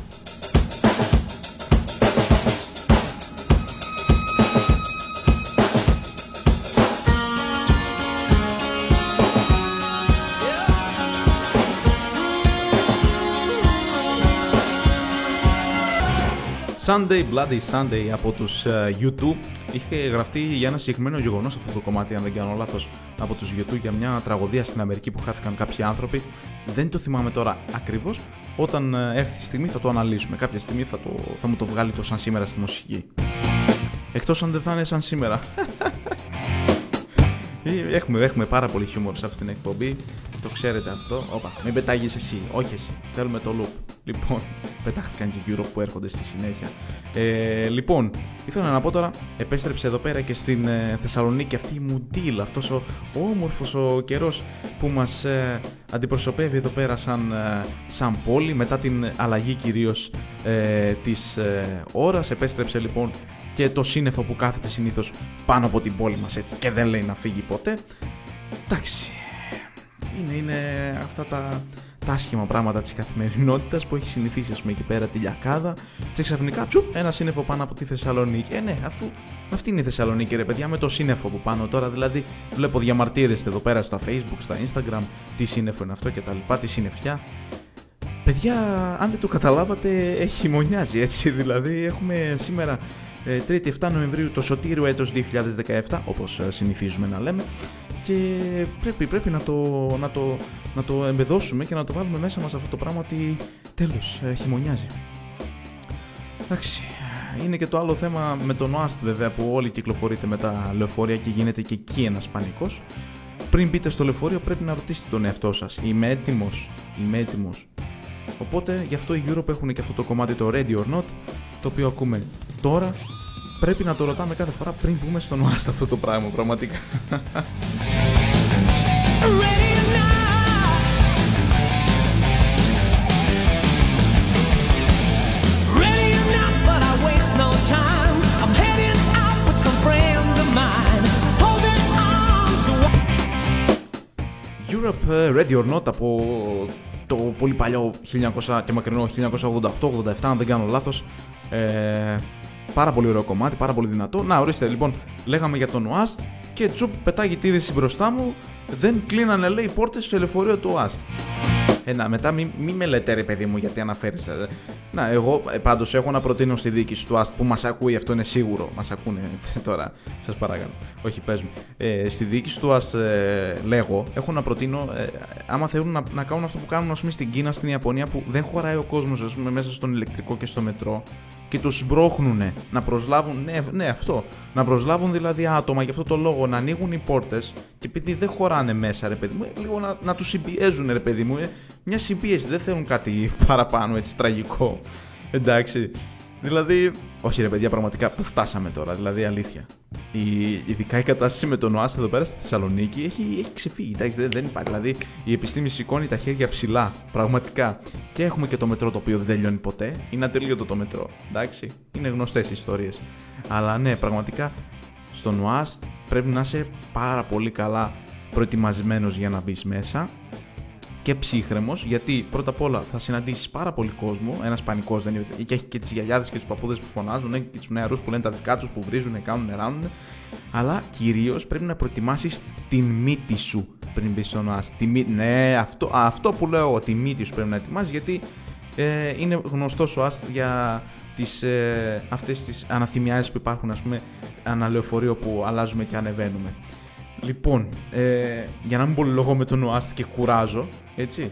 Sunday Bloody Sunday από τους uh, γιου τού είχε γραφτεί για ένα συγκεκριμένο γεγονός αυτό το κομμάτι, αν δεν κάνω λάθος, από τους γιου τού, για μια τραγωδία στην Αμερική που χάθηκαν κάποιοι άνθρωποι. Δεν το θυμάμαι τώρα ακριβώς. Όταν uh, έρθει η στιγμή θα το αναλύσουμε. Κάποια στιγμή θα, το, θα μου το βγάλει το σαν σήμερα στη μουσική. Εκτός αν δεν θα είναι σαν σήμερα. Έχουμε, έχουμε πάρα πολύ χιούμορ σε αυτή την εκπομπή. Το ξέρετε αυτό. Όπα, μην πετάγεις εσύ. Όχι εσύ. Θέλουμε το loop. Λοιπόν, πετάχτηκαν και γύρω που έρχονται στη συνέχεια. Ε, λοιπόν, ήθελα να πω τώρα, επέστρεψε εδώ πέρα και στην ε, Θεσσαλονίκη αυτή η Μουντήλ, αυτός ο, ο όμορφος ο καιρός που μας ε, αντιπροσωπεύει εδώ πέρα σαν, ε, σαν πόλη, μετά την αλλαγή κυρίως ε, της ε, ώρας. Επέστρεψε λοιπόν και το σύννεφο που κάθεται συνήθως πάνω από την πόλη μας έτσι, και δεν λέει να φύγει ποτέ. Εντάξει, είναι, είναι αυτά τα... τα άσχημα πράγματα της καθημερινότητας που έχει συνηθίσει, ας πούμε, εκεί πέρα τη Λιακάδα, και ξαφνικά τσου, ένα σύννεφο πάνω από τη Θεσσαλονίκη. Ε, ναι, αφού αυτή είναι η Θεσσαλονίκη, ρε παιδιά, με το σύννεφο που πάνω τώρα. Δηλαδή, βλέπω διαμαρτύρεστε εδώ πέρα στα Facebook, στα Instagram, τι σύννεφο είναι αυτό κτλ. Τι συννεφιά. Παιδιά, αν δεν το καταλάβατε, έχει χειμωνιάζει έτσι. Δηλαδή, έχουμε σήμερα ε, τρίτη εφτά Νοεμβρίου το σωτήριο έτος δύο χιλιάδες δεκαεπτά, όπως ε, συνηθίζουμε να λέμε. Και πρέπει, πρέπει να, το, να, το, να το εμπεδώσουμε και να το βάλουμε μέσα μας αυτό το πράγμα ότι τέλος, ε, χειμωνιάζει. Εντάξει, είναι και το άλλο θέμα με τον ΟΑΣΤ βέβαια που όλοι κυκλοφορείτε με τα λεωφορεία και γίνεται και εκεί ένας πανικός. Πριν μπείτε στο λεωφορείο πρέπει να ρωτήσετε τον εαυτό σας, είμαι έτοιμος, είμαι έτοιμος. Οπότε γι' αυτό οι Europe έχουν και αυτό το κομμάτι το Ready or Not, το οποίο ακούμε τώρα. Πρέπει να το ρωτάμε κάθε φορά πριν μπούμε στον ΟΑΣΤ αυτό το πράγμα, πραγματικά. Europe Ready or Not από το πολύ παλιό χίλια εννιακόσια και μακρινό χίλια εννιακόσια ογδόντα οκτώ ογδόντα επτά, αν δεν κάνω λάθος. Ε, πάρα πολύ ωραίο κομμάτι, πάρα πολύ δυνατό. Να, ορίστε, λοιπόν, λέγαμε για τον Oast και τσουπ, πετάγει τη είδηση μπροστά μου. Δεν κλείνανε, λέει, οι πόρτες στο λεωφορείο του Oast. Ε, να, μετά μη, μη με λέτε, ρε παιδί μου, γιατί αναφέρεις. Ε, να, εγώ ε, πάντως έχω να προτείνω στη διοίκηση του Oast που μας ακούει, αυτό είναι σίγουρο. Μας ακούνε τώρα, σας παρακαλώ. Όχι, πες μου. Ε, στη διοίκηση του Oast, ε, λέγω, έχω να προτείνω, ε, άμα θέλουν να, να κάνουν αυτό που κάνουν, ας πούμε, στην Κίνα, στην Ιαπωνία, που δεν χωράει ο κόσμος, ας πούμε, μέσα στον ηλεκτρικό και στο μετρό και τους μπρόχνουνε να προσλάβουν, ναι, ναι, αυτό, να προσλάβουν δηλαδή άτομα για αυτό το λόγο, να ανοίγουν οι πόρτες και επειδή δεν χωράνε μέσα, ρε παιδί μου, λίγο να, να τους συμπιέζουν, ρε παιδί μου, μια συμπίεση, δεν θέλουν κάτι παραπάνω, έτσι, τραγικό, εντάξει. Δηλαδή, όχι ρε παιδιά, πραγματικά που φτάσαμε τώρα, δηλαδή αλήθεια. Η, ειδικά η κατάσταση με τον Oast εδώ πέρα στη Θεσσαλονίκη έχει, έχει ξεφύγει. Εντάξει, δεν, δεν υπάρχει. Δηλαδή η επιστήμη σηκώνει τα χέρια ψηλά, πραγματικά. Και έχουμε και το μετρό το οποίο δεν τελειώνει ποτέ. Είναι ατελείωτο το μετρό. Εντάξει, είναι γνωστές οι ιστορίες. Αλλά ναι, πραγματικά στον Oast πρέπει να είσαι πάρα πολύ καλά προετοιμασμένος για να μπεις μέσα. Και ψύχρεμος, γιατί πρώτα απ' όλα θα συναντήσεις πάρα πολύ κόσμο. Ένας πανικός δεν είναι. Και έχει και τις γιαγιάδες και τους παππούδες που φωνάζουν, έχει και τους νεαρούς που λένε τα δικά τους, που βρίζουν, κάνουν, ράνουν. Αλλά κυρίως πρέπει να προετοιμάσεις την μύτη σου πριν μπεις στον Oast. Τη μύ... Ναι, αυτό, αυτό που λέω εγώ, τη μύτη σου πρέπει να ετοιμάσεις, γιατί ε, είναι γνωστός ο Oast για τις, ε, αυτές τις αναθυμιάσεις που υπάρχουν, ας πούμε, ένα λεωφορείο που αλλάζουμε και ανεβαίνουμε. Λοιπόν, ε, για να μην πολυλογώ με τον Oast και κουράζω, έτσι,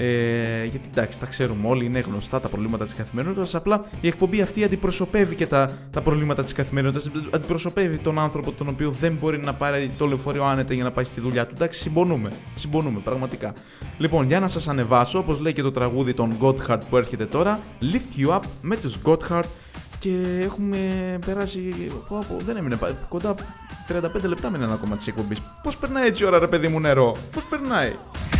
ε, γιατί εντάξει, τα ξέρουμε όλοι, είναι γνωστά τα προβλήματα της καθημερινότητας, απλά η εκπομπή αυτή αντιπροσωπεύει και τα, τα προβλήματα της καθημερινότητας, αντιπροσωπεύει τον άνθρωπο τον οποίο δεν μπορεί να πάρει το λεωφορείο άνετα για να πάει στη δουλειά του, εντάξει, συμπονούμε, συμπονούμε, πραγματικά. Λοιπόν, για να σας ανεβάσω, όπως λέει και το τραγούδι των Gotthard που έρχεται τώρα, Lift You Up με τους Gotthard. Και έχουμε περάσει, πω, πω, δεν έμεινε κοντά τριάντα πέντε λεπτά με ένα ακόμα της εκπομπής. Πώς περνάει έτσι η ώρα, ρε παιδί μου, νερό, πώς περνάει.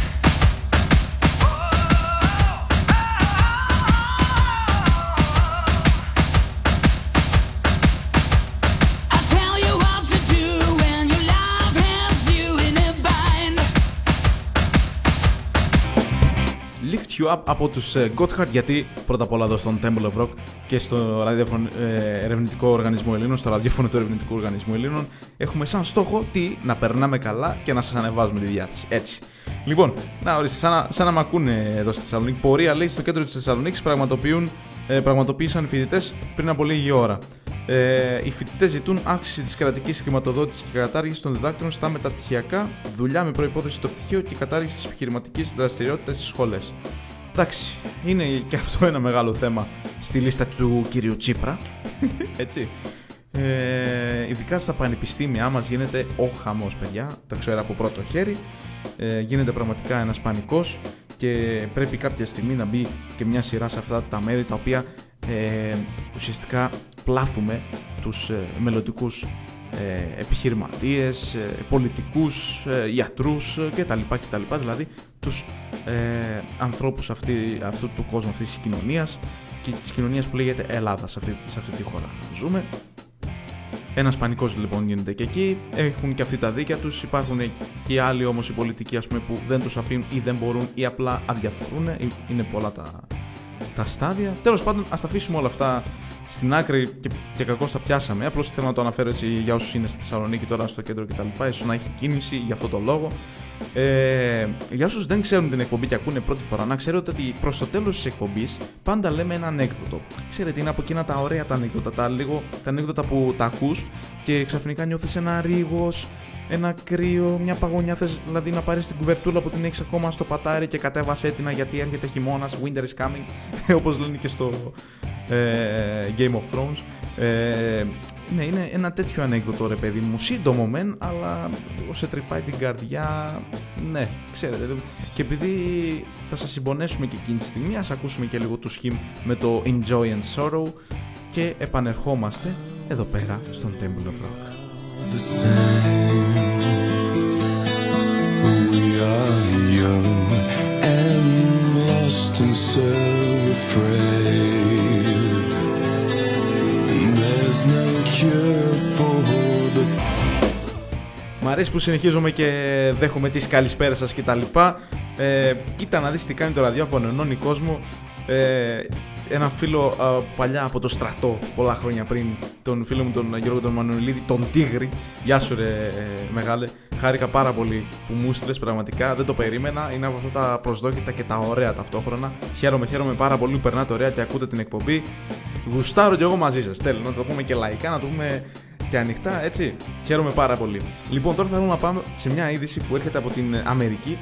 Lift You Up από τους Gotthard, γιατί πρώτα απ' όλα εδώ στον Temple of Rock και στο ραδιόφωνο ε, ερευνητικό οργανισμό Ελλήνων, στο ραδιόφωνο του ερευνητικού οργανισμού Ελλήνων, έχουμε σαν στόχο τι, να περνάμε καλά και να σας ανεβάζουμε τη διάθεση. Έτσι. Λοιπόν, να ορίστε, σαν να, σαν να μ' ακούνε εδώ στη Θεσσαλονίκη. Πορεία, λέει, στο κέντρο της Θεσσαλονίκης πραγματοποιούν, ε, πραγματοποίησαν οι φοιτητές πριν από λίγη ώρα. Ε, οι φοιτητές ζητούν αύξηση της κρατικής χρηματοδότησης και κατάργηση των διδάκτρων στα μεταπτυχιακά, δουλειά με προϋπόθεση στο πτυχίο και κατάργηση της επιχειρηματικής δραστηριότητας στις σχολές. Εντάξει, είναι και αυτό ένα μεγάλο θέμα στη λίστα του κυρίου Τσίπρα. Έτσι. Ε, ειδικά στα πανεπιστήμια μας γίνεται ο χαμός, παιδιά. Το ξέρω από πρώτο χέρι. Ε, γίνεται πραγματικά ένας πανικός και πρέπει κάποια στιγμή να μπει και μια σειρά σε αυτά τα μέρη τα οποία ε, ουσιαστικά πλάθουμε τους ε, μελλοντικούς ε, επιχειρηματίες, ε, πολιτικούς, ε, ιατρούς ε, κτλ, κτλ. Δηλαδή τους ε, ανθρώπους αυτή, αυτού του κόσμου, αυτής της κοινωνίας και της κοινωνίας που λέγεται Ελλάδα, σε αυτή, σε αυτή τη χώρα ζούμε. Ένας πανικός λοιπόν γίνεται και εκεί, έχουν και αυτοί τα δίκαια τους, υπάρχουν και άλλοι όμως οι πολιτικοί, ας πούμε, που δεν τους αφήνουν ή δεν μπορούν ή απλά αδιαφορούν, είναι πολλά τα, τα στάδια. Τέλος πάντων, ας τα αφήσουμε όλα αυτά στην άκρη και, και κακώς τα πιάσαμε. Απλώς θέλω να το αναφέρω έτσι για όσους είναι στη Θεσσαλονίκη τώρα στο κέντρο κτλ. Ίσως να έχει κίνηση για αυτό το λόγο. Ε, για όσους δεν ξέρουν την εκπομπή και ακούνε πρώτη φορά, να ξέρετε ότι προς το τέλος της εκπομπής πάντα λέμε ένα ανέκδοτο. Ξέρετε, είναι από εκείνα τα ωραία τα ανέκδοτα, τα, λίγο, τα ανέκδοτα που τα ακούς και ξαφνικά νιώθεις ένα ρίγος, ένα κρύο, μια παγωνιά. Θες δηλαδή να πάρεις την κουβερτούλα που την έχεις ακόμα στο πατάρι και κατέβασέ την γιατί έρχεται χειμώνας, winter is coming, όπως λένε και στο ε, Game of Thrones. Ε, ναι, είναι ένα τέτοιο ανέκδοτο, ρε παιδί μου, σύντομο μεν, αλλά σε τρυπάει την καρδιά. Ναι, ξέρετε. Και επειδή θα σας συμπονέσουμε και εκείνη τη στιγμή, ας ακούσουμε και λίγο του Σχήμ με το Enjoy and Sorrow και επανερχόμαστε εδώ πέρα στον Temple of Rock. The same, we are young and lost and so afraid, and there's no cure for the... Μ' αρέσει που συνεχίζομαι και δέχομαι τις καλησπέρες σας κτλ. Ε, κοίτα να δεις τι κάνει το ραδιόφωνο, ενώνει κόσμο. Ε, ένα φίλο α, παλιά από το στρατό, πολλά χρόνια πριν, τον φίλο μου τον Γιώργο τον Μανουηλίδη, τον Τίγρη. Γεια σου ρε ε, μεγάλε, χάρηκα πάρα πολύ που μου στείλες, πραγματικά δεν το περίμενα. Είναι από αυτά τα προσδόκητα και τα ωραία ταυτόχρονα. Χαίρομαι, χαίρομαι πάρα πολύ που περνάτε ωραία και ακούτε την εκπομπή. Γουστάρω κι εγώ μαζί σας, θέλω να το πούμε και λαϊκά, να το πούμε και ανοιχτά, έτσι. Χαίρομαι πάρα πολύ. Λοιπόν, τώρα θέλω να πάμε σε μια είδηση που έρχεται από την Αμερική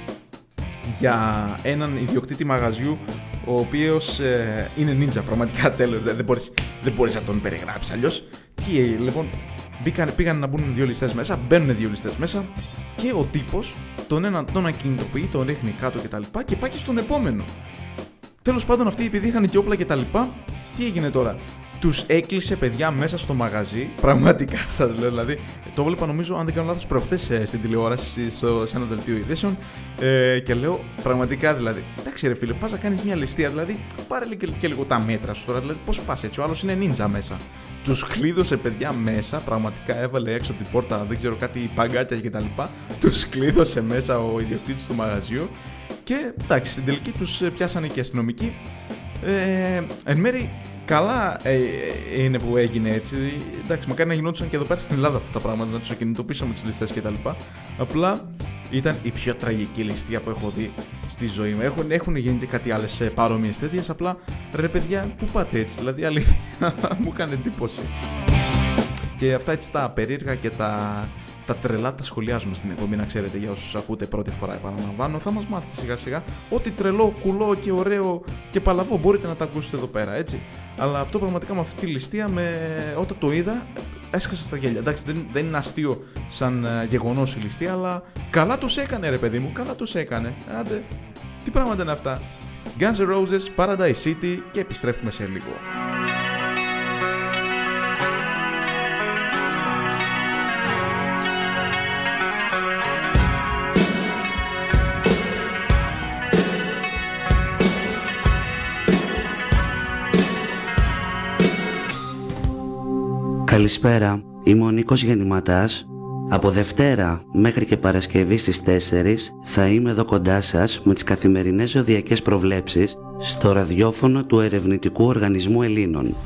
για έναν ιδιοκτήτη μαγαζιού, ο οποίος ε, είναι νίντζα, πραγματικά τέλος, δεν, δεν, μπορείς, δεν μπορείς να τον περιγράψεις αλλιώς. Τι έγινε, λοιπόν, μπήκαν, πήγαν να μπουν δύο ληστές μέσα, μπαίνουν δύο ληστές μέσα και ο τύπος τον έναν τον ακινητοποιεί, τον ρίχνει κάτω κτλ. Και, και πάει και στον επόμενο. Τέλος πάντων, αυτοί επειδή είχαν και όπλα κτλ. Τι έγινε τώρα? Τους έκλεισε, παιδιά, μέσα στο μαγαζί. Πραγματικά σας λέω, δηλαδή. Το έβλεπα, νομίζω, αν δεν κάνω λάθος, προχθές ε, στην τηλεόραση, στο, σε ένα δελτίο ειδήσεων. Ε, και λέω, πραγματικά δηλαδή. Εντάξει, ρε φίλε, πας να κάνεις μια ληστεία, δηλαδή. Πάρε και, και λίγο τα μέτρα σου τώρα. Δηλαδή, πώς πας έτσι? Ο άλλος είναι νίντζα μέσα. Τους κλείδωσε, παιδιά, μέσα. Πραγματικά έβαλε έξω από την πόρτα, δεν ξέρω, κάτι παγκάτια κτλ. Τους κλείδωσε μέσα ο ιδιοκτήτης του μαγαζιού. Και εντάξει, στην τελική τους πιάσανε και αστυνομικοί. Ε, εν μέρει, καλά ε, ε, είναι που έγινε έτσι. Εντάξει, μακάρι να γινόντουσαν και εδώ πέρα στην Ελλάδα αυτά τα πράγματα, να τους ακινητοποιήσαμε τους ληστές κτλ. Απλά ήταν η πιο τραγική ληστεία που έχω δει στη ζωή μου. Έχουν, έχουν γίνει και κάτι άλλες παρόμοιες τέτοιες. Απλά ρε παιδιά, πού πάτε έτσι? Δηλαδή, αλήθεια, μου έκανε εντύπωση. Και αυτά έτσι τα περίεργα και τα. Τα τρελά τα σχολιάζουμε στην εκπομπή, να ξέρετε, για όσους ακούτε πρώτη φορά, επαναλαμβάνω. Θα μας μάθετε σιγά σιγά ό,τι τρελό, κουλό και ωραίο και παλαβό μπορείτε να τα ακούσετε εδώ πέρα, έτσι. Αλλά αυτό πραγματικά με αυτή τη ληστεία, με... όταν το είδα, έσκασα στα γέλια. Εντάξει, δεν, δεν είναι αστείο σαν uh, γεγονός η ληστεία, αλλά καλά τους έκανε, ρε παιδί μου, καλά τους έκανε. Άντε, τι πράγματα είναι αυτά? Guns N' Roses, Paradise City, και επιστρέφουμε σε λίγο. Καλησπέρα, είμαι ο Νίκος Γεννηματάς. Από Δευτέρα μέχρι και Παρασκευή στις τέσσερις θα είμαι εδώ κοντά σας με τις καθημερινές ζωδιακές προβλέψεις στο ραδιόφωνο του Ερευνητικού Οργανισμού Ελλήνων.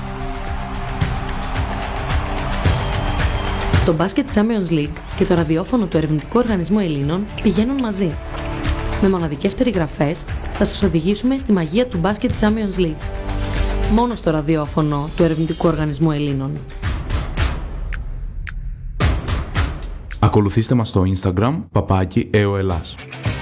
Το Basket Champions League και το ραδιόφωνο του Ερευνητικού Οργανισμού Ελλήνων πηγαίνουν μαζί. Με μοναδικές περιγραφές θα σας οδηγήσουμε στη μαγεία του Basket Champions League. Μόνο στο ραδιόφωνο του Ερευνητικού Οργανισμού Ελλήνων. Ακολουθήστε μας στο Instagram, παπάκι ΕΟΕΛΑΣ.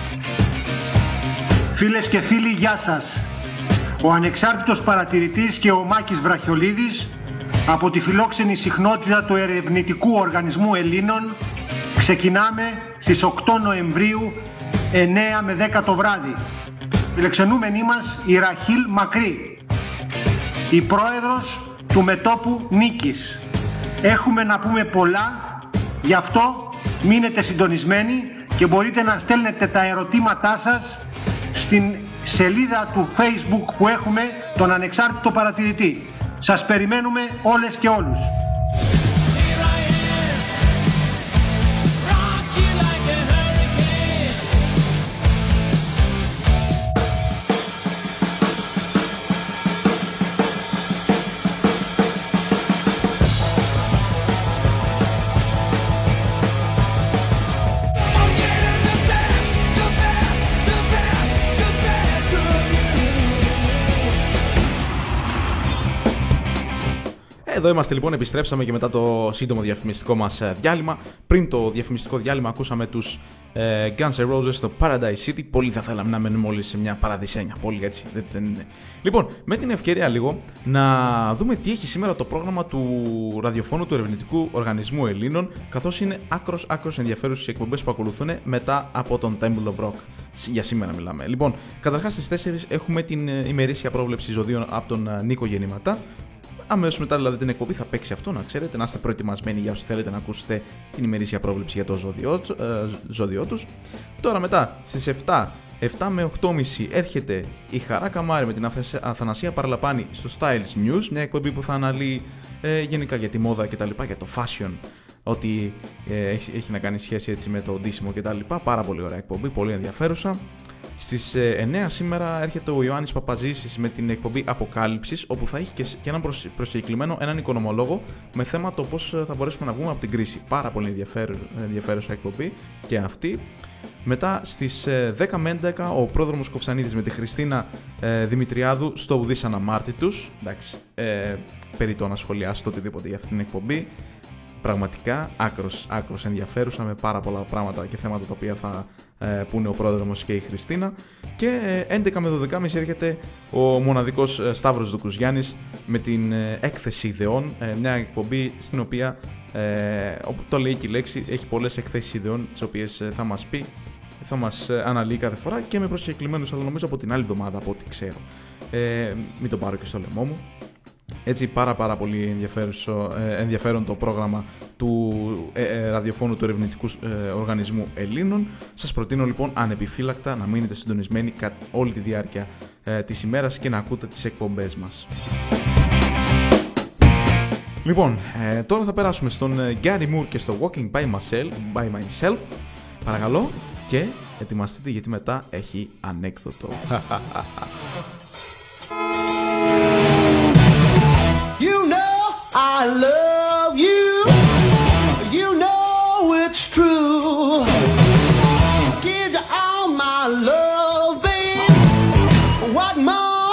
Φίλες και φίλοι, γεια σας. Ο ανεξάρτητος παρατηρητής και ο Μάκης Βραχιολίδης από τη φιλόξενη συχνότητα του Ερευνητικού Οργανισμού Ελλήνων ξεκινάμε στις οκτώ Νοεμβρίου εννέα με δέκα το βράδυ. Φιλοξενούμενοι μας η Ραχίλ Μακρύ, η πρόεδρος του Μετώπου Νίκης. Έχουμε να πούμε πολλά, γι' αυτό μείνετε συντονισμένοι και μπορείτε να στέλνετε τα ερωτήματά σας στην σελίδα του Facebook που έχουμε, τον Ανεξάρτητο Παρατηρητή. Σας περιμένουμε όλες και όλους. Εδώ είμαστε λοιπόν, επιστρέψαμε και μετά το σύντομο διαφημιστικό μας διάλειμμα. Πριν το διαφημιστικό διάλειμμα ακούσαμε τους ε, Guns N' Roses στο Paradise City. Πολύ θα θέλαμε να μένουμε όλοι σε μια παραδεισένια πόλη, έτσι δεν είναι? Λοιπόν, με την ευκαιρία λίγο να δούμε τι έχει σήμερα το πρόγραμμα του ραδιοφώνου του Ερευνητικού Οργανισμού Ελλήνων, καθώς είναι άκρος άκρος ενδιαφέρουσες οι εκπομπές που ακολουθούν μετά από τον Temple of Rock. Για σήμερα μιλάμε. Λοιπόν, καταρχάς στις τέσσερις έχουμε την ημερήσια πρόβλεψη ζωδίων από τον Νίκο Γεννηματά. Αμέσως μετά δηλαδή την εκπομπή θα παίξει αυτό, να ξέρετε, να είστε προετοιμασμένοι για όσοι θέλετε να ακούσετε την ημερήσια πρόβλεψη για το ζώδιό, ε, ζώδιό τους. Τώρα μετά στις επτά, επτά με οκτώ και μισή έρχεται η Χαρά Καμάρη με την Αθανασία Παραλαπάνη στο Styles News, μια εκπομπή που θα αναλύει ε, γενικά για τη μόδα και τα λοιπά, για το fashion ό,τι ε, έχει, έχει να κάνει σχέση έτσι με το ντύσιμο κτλ. Πάρα πολύ ωραία εκπομπή, πολύ ενδιαφέρουσα. Στις ε, εννιά σήμερα έρχεται ο Ιωάννης Παπαζήσης με την εκπομπή Αποκάλυψης, όπου θα έχει και, και έναν προσκεκλημένο, έναν οικονομολόγο, με θέμα το πώς θα μπορέσουμε να βγούμε από την κρίση. Πάρα πολύ ενδιαφέρου, ενδιαφέρουσα εκπομπή και αυτή. Μετά στις ε, δέκα με έντεκα ο πρόδρομος Κοφσανίδης με τη Χριστίνα ε, Δημητριάδου στο Ουδής Αναμάρτητους. Εντάξει, ε, περί το να σχολιάσω το οτιδήποτε για αυτή την εκπομπή. Πραγματικά άκρος, άκρος ενδιαφέρουσα, με πάρα πολλά πράγματα και θέματα τα οποία θα ε, πούνε ο πρόδρομος και η Χριστίνα. Και ε, έντεκα με δώδεκα και τριάντα έρχεται ο μοναδικός ε, Σταύρος Δουκουζιάννης με την ε, έκθεση ιδεών, ε, μια εκπομπή στην οποία, ε, το λέει και η λέξη, έχει πολλές εκθέσεις ιδεών, τις οποίες ε, θα μας πει, θα μας ε, αναλύει κάθε φορά και με προσκεκλημένους, αλλά νομίζω από την άλλη εβδομάδα από ό,τι ξέρω. Ε, μην το πάρω και στο λαιμό μου. Έτσι, πάρα πάρα πολύ ενδιαφέρον το πρόγραμμα του ε, ε, ραδιοφώνου του Ερευνητικού ε, Οργανισμού Ελλήνων. Σας προτείνω λοιπόν ανεπιφύλακτα να μείνετε συντονισμένοι όλη τη διάρκεια ε, της ημέρας και να ακούτε τις εκπομπές μας. Λοιπόν, ε, τώρα θα περάσουμε στον ε, Gary Moore και στο Walking by Myself, by myself. Παρακαλώ, και ετοιμαστείτε γιατί μετά έχει ανέκδοτο. I love you, you know it's true. Give you all my love, babe. What more?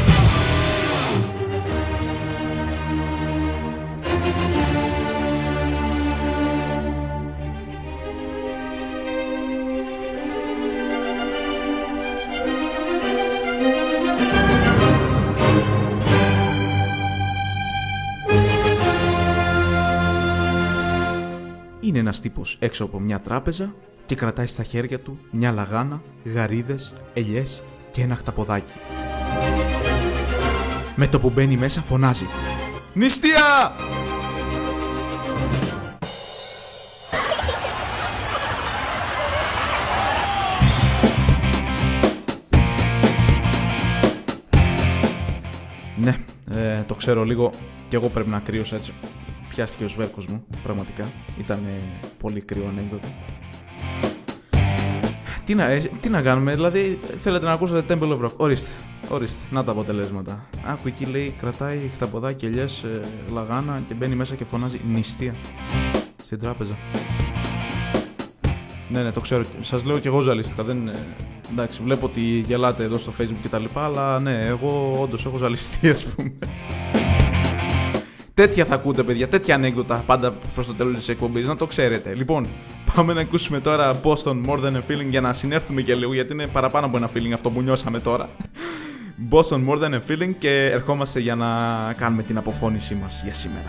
Είναι ένας τύπος έξω από μια τράπεζα και κρατάει στα χέρια του μια λαγάνα, γαρίδες, ελιές και ένα χταποδάκι. Με το που μπαίνει μέσα φωνάζει «Νηστεία!» Ναι, ε, το ξέρω λίγο και εγώ πρέπει να κρύωσα έτσι. Πιάστηκε ο σβέρκος μου, πραγματικά. Ήταν πολύ κρύο ανέκδοτο. Τι να, ε, τι να κάνουμε, δηλαδή θέλετε να ακούσετε Temple of Rock. Ορίστε, ορίστε, να τα αποτελέσματα. Άκου εκεί λέει, κρατάει χταποδάκι, ελιές, ε, λαγάνα και μπαίνει μέσα και φωνάζει νηστεία στην τράπεζα. Ναι, ναι, το ξέρω. Σας λέω και εγώ ζαλίστηκα. Δεν, ε, εντάξει, βλέπω ότι γελάτε εδώ στο Facebook και τα λοιπά, αλλά ναι, εγώ όντως έχω ζαλιστεί, ας πούμε. Τέτοια θα ακούτε, παιδιά, τέτοια ανέκδοτα πάντα προς το τέλος της εκπομπής, να το ξέρετε. Λοιπόν, πάμε να ακούσουμε τώρα Boston More Than a Feeling για να συνέρθουμε και λίγο, γιατί είναι παραπάνω από ένα feeling αυτό που νιώσαμε τώρα. Boston More Than a Feeling και ερχόμαστε για να κάνουμε την αποφώνησή μας για σήμερα.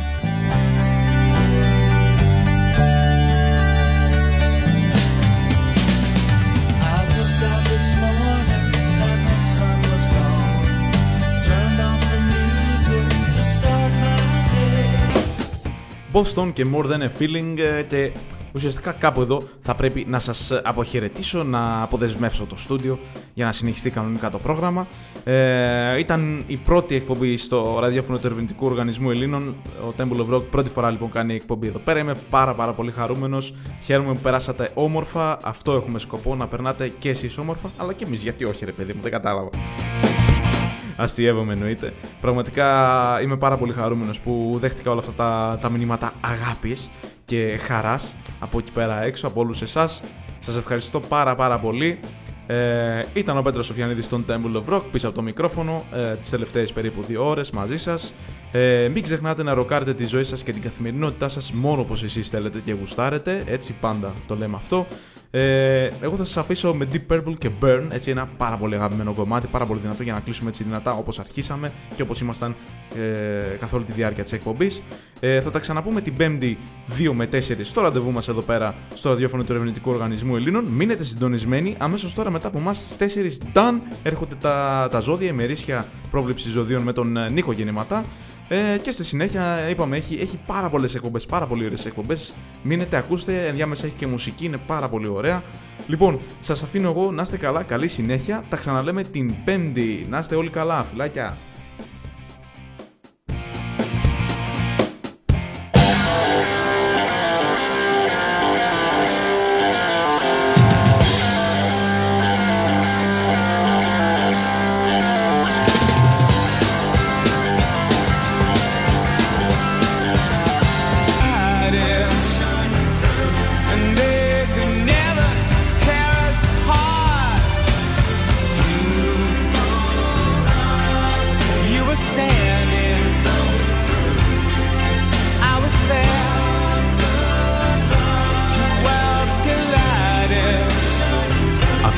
Boston και More Than a Feeling, και ουσιαστικά κάπου εδώ θα πρέπει να σας αποχαιρετήσω, να αποδεσμεύσω το στούντιο για να συνεχιστεί κανονικά το πρόγραμμα. Ε, ήταν η πρώτη εκπομπή στο ραδιόφωνο του Ερευνητικού Οργανισμού Ελλήνων, ο Temple of Rock. Πρώτη φορά λοιπόν κάνει εκπομπή εδώ πέρα. Είμαι πάρα πάρα πολύ χαρούμενος. Χαίρομαι που περάσατε όμορφα. Αυτό έχουμε σκοπό, να περνάτε και εσείς όμορφα, αλλά και εμείς. Γιατί όχι, ρε παιδί μου, δεν κατάλαβα. Αστειεύομαι, εννοείται. Πραγματικά είμαι πάρα πολύ χαρούμενος που δέχτηκα όλα αυτά τα, τα μηνύματα αγάπης και χαράς από εκεί πέρα έξω, από όλους εσάς. Σας ευχαριστώ πάρα πάρα πολύ. Ε, ήταν ο Πέτρος Σοφιανίδης στον Temple of Rock πίσω από το μικρόφωνο ε, τις τελευταίες περίπου δύο ώρες μαζί σας. Ε, μην ξεχνάτε να ροκάρετε τη ζωή σας και την καθημερινότητά σας μόνο όπως εσείς θέλετε και γουστάρετε. Έτσι πάντα το λέμε αυτό. Ε, εγώ θα σας αφήσω με Deep Purple και Burn, έτσι ένα πάρα πολύ αγαπημένο κομμάτι, πάρα πολύ δυνατό για να κλείσουμε έτσι δυνατά όπως αρχίσαμε και όπως ήμασταν ε, καθ' όλη τη διάρκεια της εκπομπής. Ε, θα τα ξαναπούμε την Πέμπτη δύο με τέσσερις στο ραντεβού μας εδώ πέρα στο ραδιόφωνο του Ερευνητικού Οργανισμού Ελλήνων. Μείνετε συντονισμένοι, αμέσως τώρα μετά από εμάς στις τέσσερις done έρχονται τα, τα ζώδια, ημερήσια πρόβλεψη ζωδίων με τον Νίκο Γεννηματά. Ε, και στη συνέχεια είπαμε έχει, έχει πάρα πολλές εκπομπές, πάρα πολύ ωραίες εκπομπές. Μείνετε, ακούστε, ενδιάμεσα έχει και μουσική, είναι πάρα πολύ ωραία. Λοιπόν, σας αφήνω εγώ, να είστε καλά, καλή συνέχεια. Τα ξαναλέμε την Πέμπτη. Να είστε όλοι καλά, φιλάκια.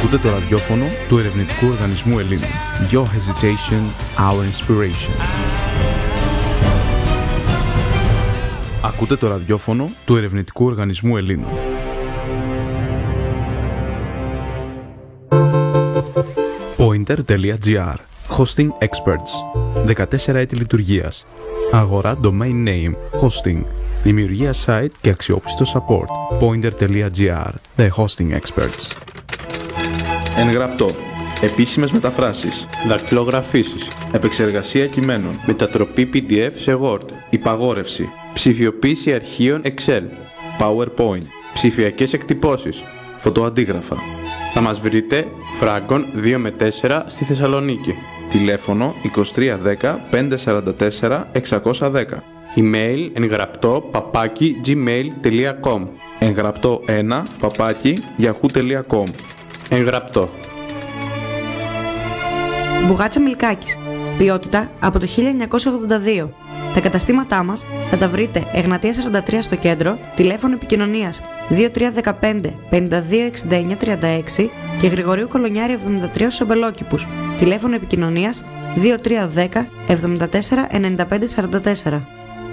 Ακούτε το ραδιόφωνο του Ερευνητικού Οργανισμού Ελλήνων. Your hesitation, our inspiration. Ακούτε το ραδιόφωνο του Ερευνητικού Οργανισμού Ελλήνων. Pointer.gr Hosting Experts. δεκατέσσερα έτη λειτουργίας. Αγορά domain name, hosting, δημιουργία site και αξιόπιστο support. Pointer.gr The Hosting Experts. Εγγραπτό. Επίσημες μεταφράσεις. Δακτυλογραφήσεις. Επεξεργασία κειμένων. Μετατροπή πι ντι εφ σε Word. Υπαγόρευση. Ψηφιοποίηση αρχείων Excel. PowerPoint. Ψηφιακές εκτυπώσεις. Φωτοαντίγραφα. Θα μας βρείτε Φράγκον δύο με τέσσερα στη Θεσσαλονίκη. Τηλέφωνο είκοσι τρία δέκα πεντακόσια σαράντα τέσσερα εξακόσια δέκα. Email εγγραπτό παπάκι gmail.com. Εγγραπτό ένα παπάκι yahoo.com. Εγγραπτό. Μπουγάτσα Μιλκάκης. Ποιότητα από το χίλια εννιακόσια ογδόντα δύο. Τα καταστήματά μας θα τα βρείτε Εγνατία σαράντα τρία στο κέντρο, τηλέφωνο επικοινωνίας δύο τρία ένα πέντε πενήντα δύο εξήντα εννιά τριάντα έξι και Γρηγορίου Κολονιάρη εβδομήντα τρία στους Αμπελόκηπους, τηλέφωνο επικοινωνίας δύο τρία ένα μηδέν εβδομήντα τέσσερα ενενήντα πέντε σαράντα τέσσερα.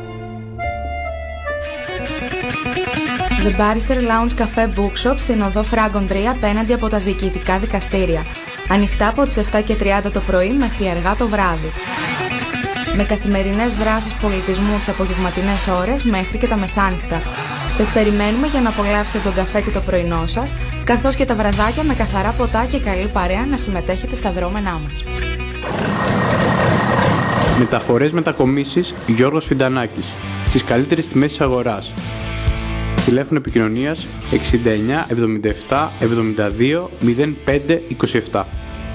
The Barrister Lounge Cafe Bookshop στην οδό Φράγκον τρία απέναντι από τα διοικητικά δικαστήρια. Ανοιχτά από τις επτά και τριάντα το πρωί μέχρι αργά το βράδυ. Με καθημερινές δράσεις πολιτισμού τις απογευματινές ώρες μέχρι και τα μεσάνυχτα. Σας περιμένουμε για να απολαύσετε τον καφέ και το πρωινό σας, καθώς και τα βραδάκια με καθαρά ποτά και καλή παρέα να συμμετέχετε στα δρόμενά μας. Μεταφορές μετακομίσεις Γιώργος Φιντανάκης. Στις καλύτερες τιμές της αγοράς. Τηλέφωνο επικοινωνίας εξήντα εννιά εβδομήντα επτά εβδομήντα δύο μηδέν πέντε είκοσι επτά.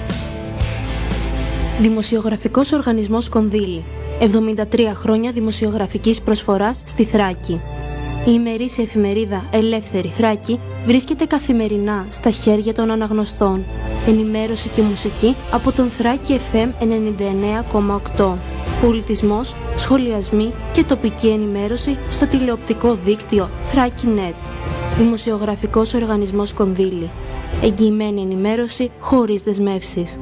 Δημοσιογραφικός Οργανισμός Κονδύλι. εβδομήντα τρία χρόνια δημοσιογραφικής προσφοράς στη Θράκη. Η ημερήσια εφημερίδα Ελεύθερη Θράκη βρίσκεται καθημερινά στα χέρια των αναγνωστών. Ενημέρωση και μουσική από τον Θράκη εφ εμ ενενήντα εννέα κόμμα οκτώ. Πολιτισμός, σχολιασμοί και τοπική ενημέρωση στο τηλεοπτικό δίκτυο Θράκη τελεία νετ. Δημοσιογραφικός Οργανισμός Κονδύλι. Εγγυημένη ενημέρωση χωρίς δεσμεύσεις.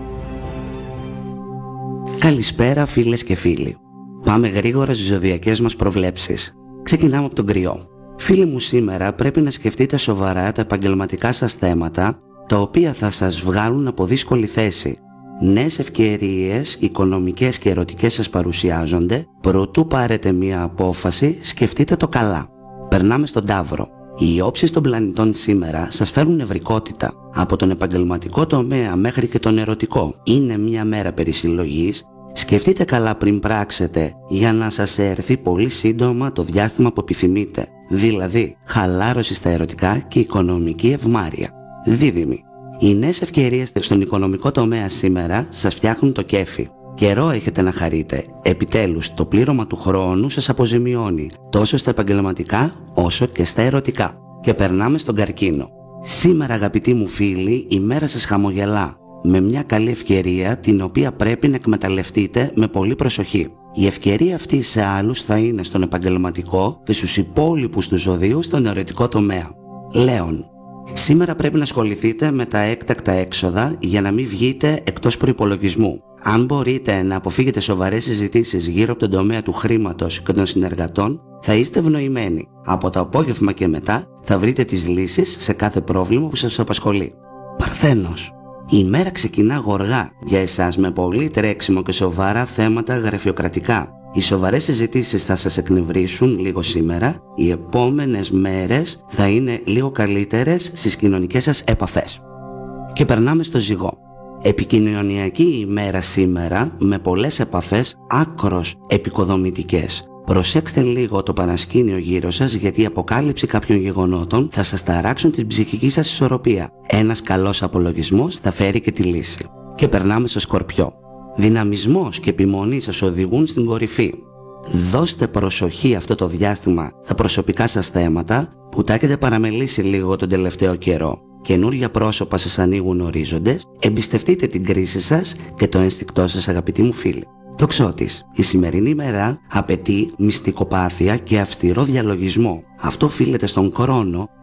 Καλησπέρα φίλες και φίλοι. Πάμε γρήγορα στις ζωδιακές μας προβλέψεις. Ξεκινάμε από τον Κρυό. Φίλοι μου, σήμερα πρέπει να σκεφτείτε σοβαρά τα επαγγελματικά σας θέματα, τα οποία θα σας βγάλουν από δύσκολη θέση. Νέες ευκαιρίες, οικονομικές και ερωτικές σας παρουσιάζονται. Προτού πάρετε μία απόφαση, σκεφτείτε το καλά. Περνάμε στον Ταύρο. Οι όψεις των πλανητών σήμερα σας φέρουν νευρικότητα. Από τον επαγγελματικό τομέα μέχρι και τον ερωτικό. Είναι μία μέρα περισυλλογής. Σκεφτείτε καλά πριν πράξετε, για να σας έρθει πολύ σύντομα το διάστημα που επιθυμείτε. Δηλαδή, χαλάρωση στα ερωτικά και οικονομική ευμάρεια. Δίδυμοι. Οι νέες ευκαιρίες στον οικονομικό τομέα σήμερα σας φτιάχνουν το κέφι. Καιρό έχετε να χαρείτε. Επιτέλους, το πλήρωμα του χρόνου σας αποζημιώνει, τόσο στα επαγγελματικά όσο και στα ερωτικά. Και περνάμε στον Καρκίνο. Σήμερα, αγαπητοί μου φίλοι, η μέρα σας χαμογελά, με μια καλή ευκαιρία την οποία πρέπει να εκμεταλλευτείτε με πολύ προσοχή. Η ευκαιρία αυτή σε άλλους θα είναι στον επαγγελματικό και στους υπόλοιπους του ζωδίου στον ερωτικό τομέα. Λέων. Σήμερα πρέπει να ασχοληθείτε με τα έκτακτα έξοδα για να μην βγείτε εκτός προϋπολογισμού. Αν μπορείτε να αποφύγετε σοβαρές συζητήσεις γύρω από τον τομέα του χρήματος και των συνεργατών, θα είστε ευνοημένοι. Από το απόγευμα και μετά θα βρείτε τις λύσεις σε κάθε πρόβλημα που σας απασχολεί. Παρθένος. Η ημέρα ξεκινά γοργά για εσάς με πολύ τρέξιμο και σοβαρά θέματα γραφειοκρατικά. Οι σοβαρές συζητήσεις θα σας εκνευρίσουν λίγο σήμερα. Οι επόμενες μέρες θα είναι λίγο καλύτερες στις κοινωνικές σας επαφές. Και περνάμε στο Ζυγό. Επικοινωνιακή ημέρα σήμερα με πολλές επαφές άκρος επικοδομητικές. Προσέξτε λίγο το παρασκήνιο γύρω σας, γιατί η αποκάλυψη κάποιων γεγονότων θα σας ταράξουν την ψυχική σας ισορροπία. Ένας καλός απολογισμός θα φέρει και τη λύση. Και περνάμε στο Σκορπιό. Δυναμισμός και επιμονή σας οδηγούν στην κορυφή. Δώστε προσοχή αυτό το διάστημα στα προσωπικά σας θέματα που τα έχετε παραμελήσει λίγο τον τελευταίο καιρό. Καινούργια πρόσωπα σας ανοίγουν ορίζοντες. Εμπιστευτείτε την κρίση σας και το ένστικτό σας, αγαπητοί μου φίλοι. Τοξότης. Η σημερινή μέρα απαιτεί μυστικοπάθεια και αυστηρό διαλογισμό. Αυτό οφείλεται στον χρόνο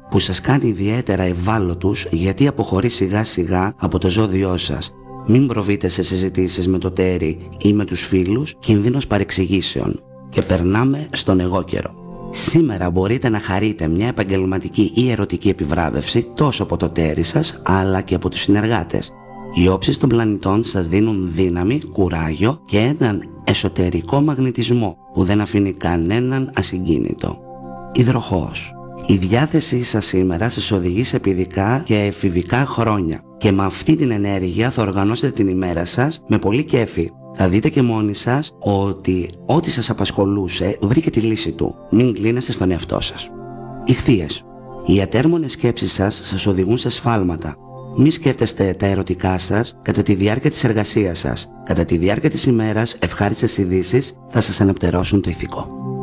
που σας κάνει ιδιαίτερα ευάλωτους γιατί αποχωρεί σιγά σιγά από το ζώδιό σας. Μην προβείτε σε συζητήσεις με το τέρι ή με τους φίλους, κινδύνος παρεξηγήσεων. Και περνάμε στον εγώ καιρο. Σήμερα μπορείτε να χαρείτε μια επαγγελματική ή ερωτική επιβράβευση τόσο από το τέρι σας αλλά και από τους συνεργάτες. Οι όψεις των πλανητών σας δίνουν δύναμη, κουράγιο και έναν εσωτερικό μαγνητισμό που δεν αφήνει κανέναν ασυγκίνητο. Υδροχόος. Η διάθεσή σας σήμερα σας οδηγεί σε παιδικά και εφηβικά χρόνια και με αυτή την ενέργεια θα οργανώσετε την ημέρα σας με πολύ κέφι. Θα δείτε και μόνοι σας ότι ό,τι σας απασχολούσε βρήκε τη λύση του. Μην κλείνεστε στον εαυτό σας. Ιχθύες. Οι ατέρμονες σκέψεις σας σας οδηγούν σε σφάλματα. Μη σκέφτεστε τα ερωτικά σας κατά τη διάρκεια της εργασίας σας. Κατά τη διάρκεια της ημέρας, ευχάριστες ειδήσεις θα σας αναπτερώσουν το ηθικό.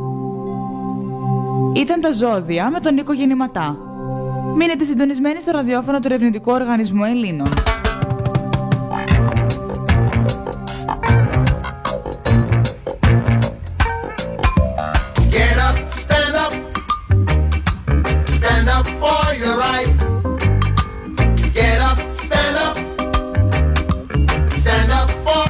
Ήταν τα ζώδια με τον Νίκο Γεννηματά. Μείνετε συντονισμένοι στο ραδιόφωνο του Ερευνητικού Οργανισμού Ελλήνων. Get up, stand up, stand up for your right. Get up, stand up, stand up for...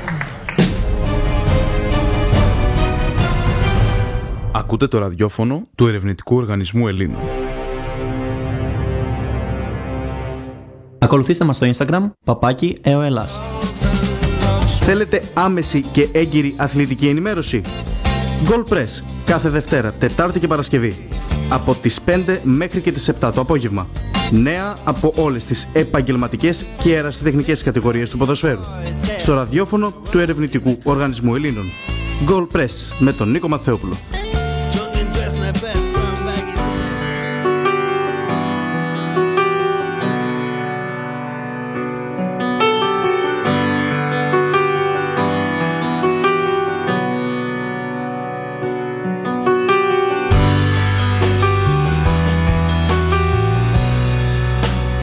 Ακούτε το ραδιόφωνο του Ερευνητικού Οργανισμού Ελλήνων. Ακολουθήστε μας στο Instagram, παπάκι ΕΟΕΛΑΣ. Θέλετε άμεση και έγκυρη αθλητική ενημέρωση? Goal Press, κάθε Δευτέρα, Τετάρτη και Παρασκευή, από τις πέντε μέχρι και τις επτά το απόγευμα. Νέα από όλες τις επαγγελματικές και ερασιτεχνικές κατηγορίες του ποδοσφαίρου. Στο ραδιόφωνο του Ερευνητικού Οργανισμού Ελλήνων. Goal Press με τον Νίκο Μαθεόπουλο.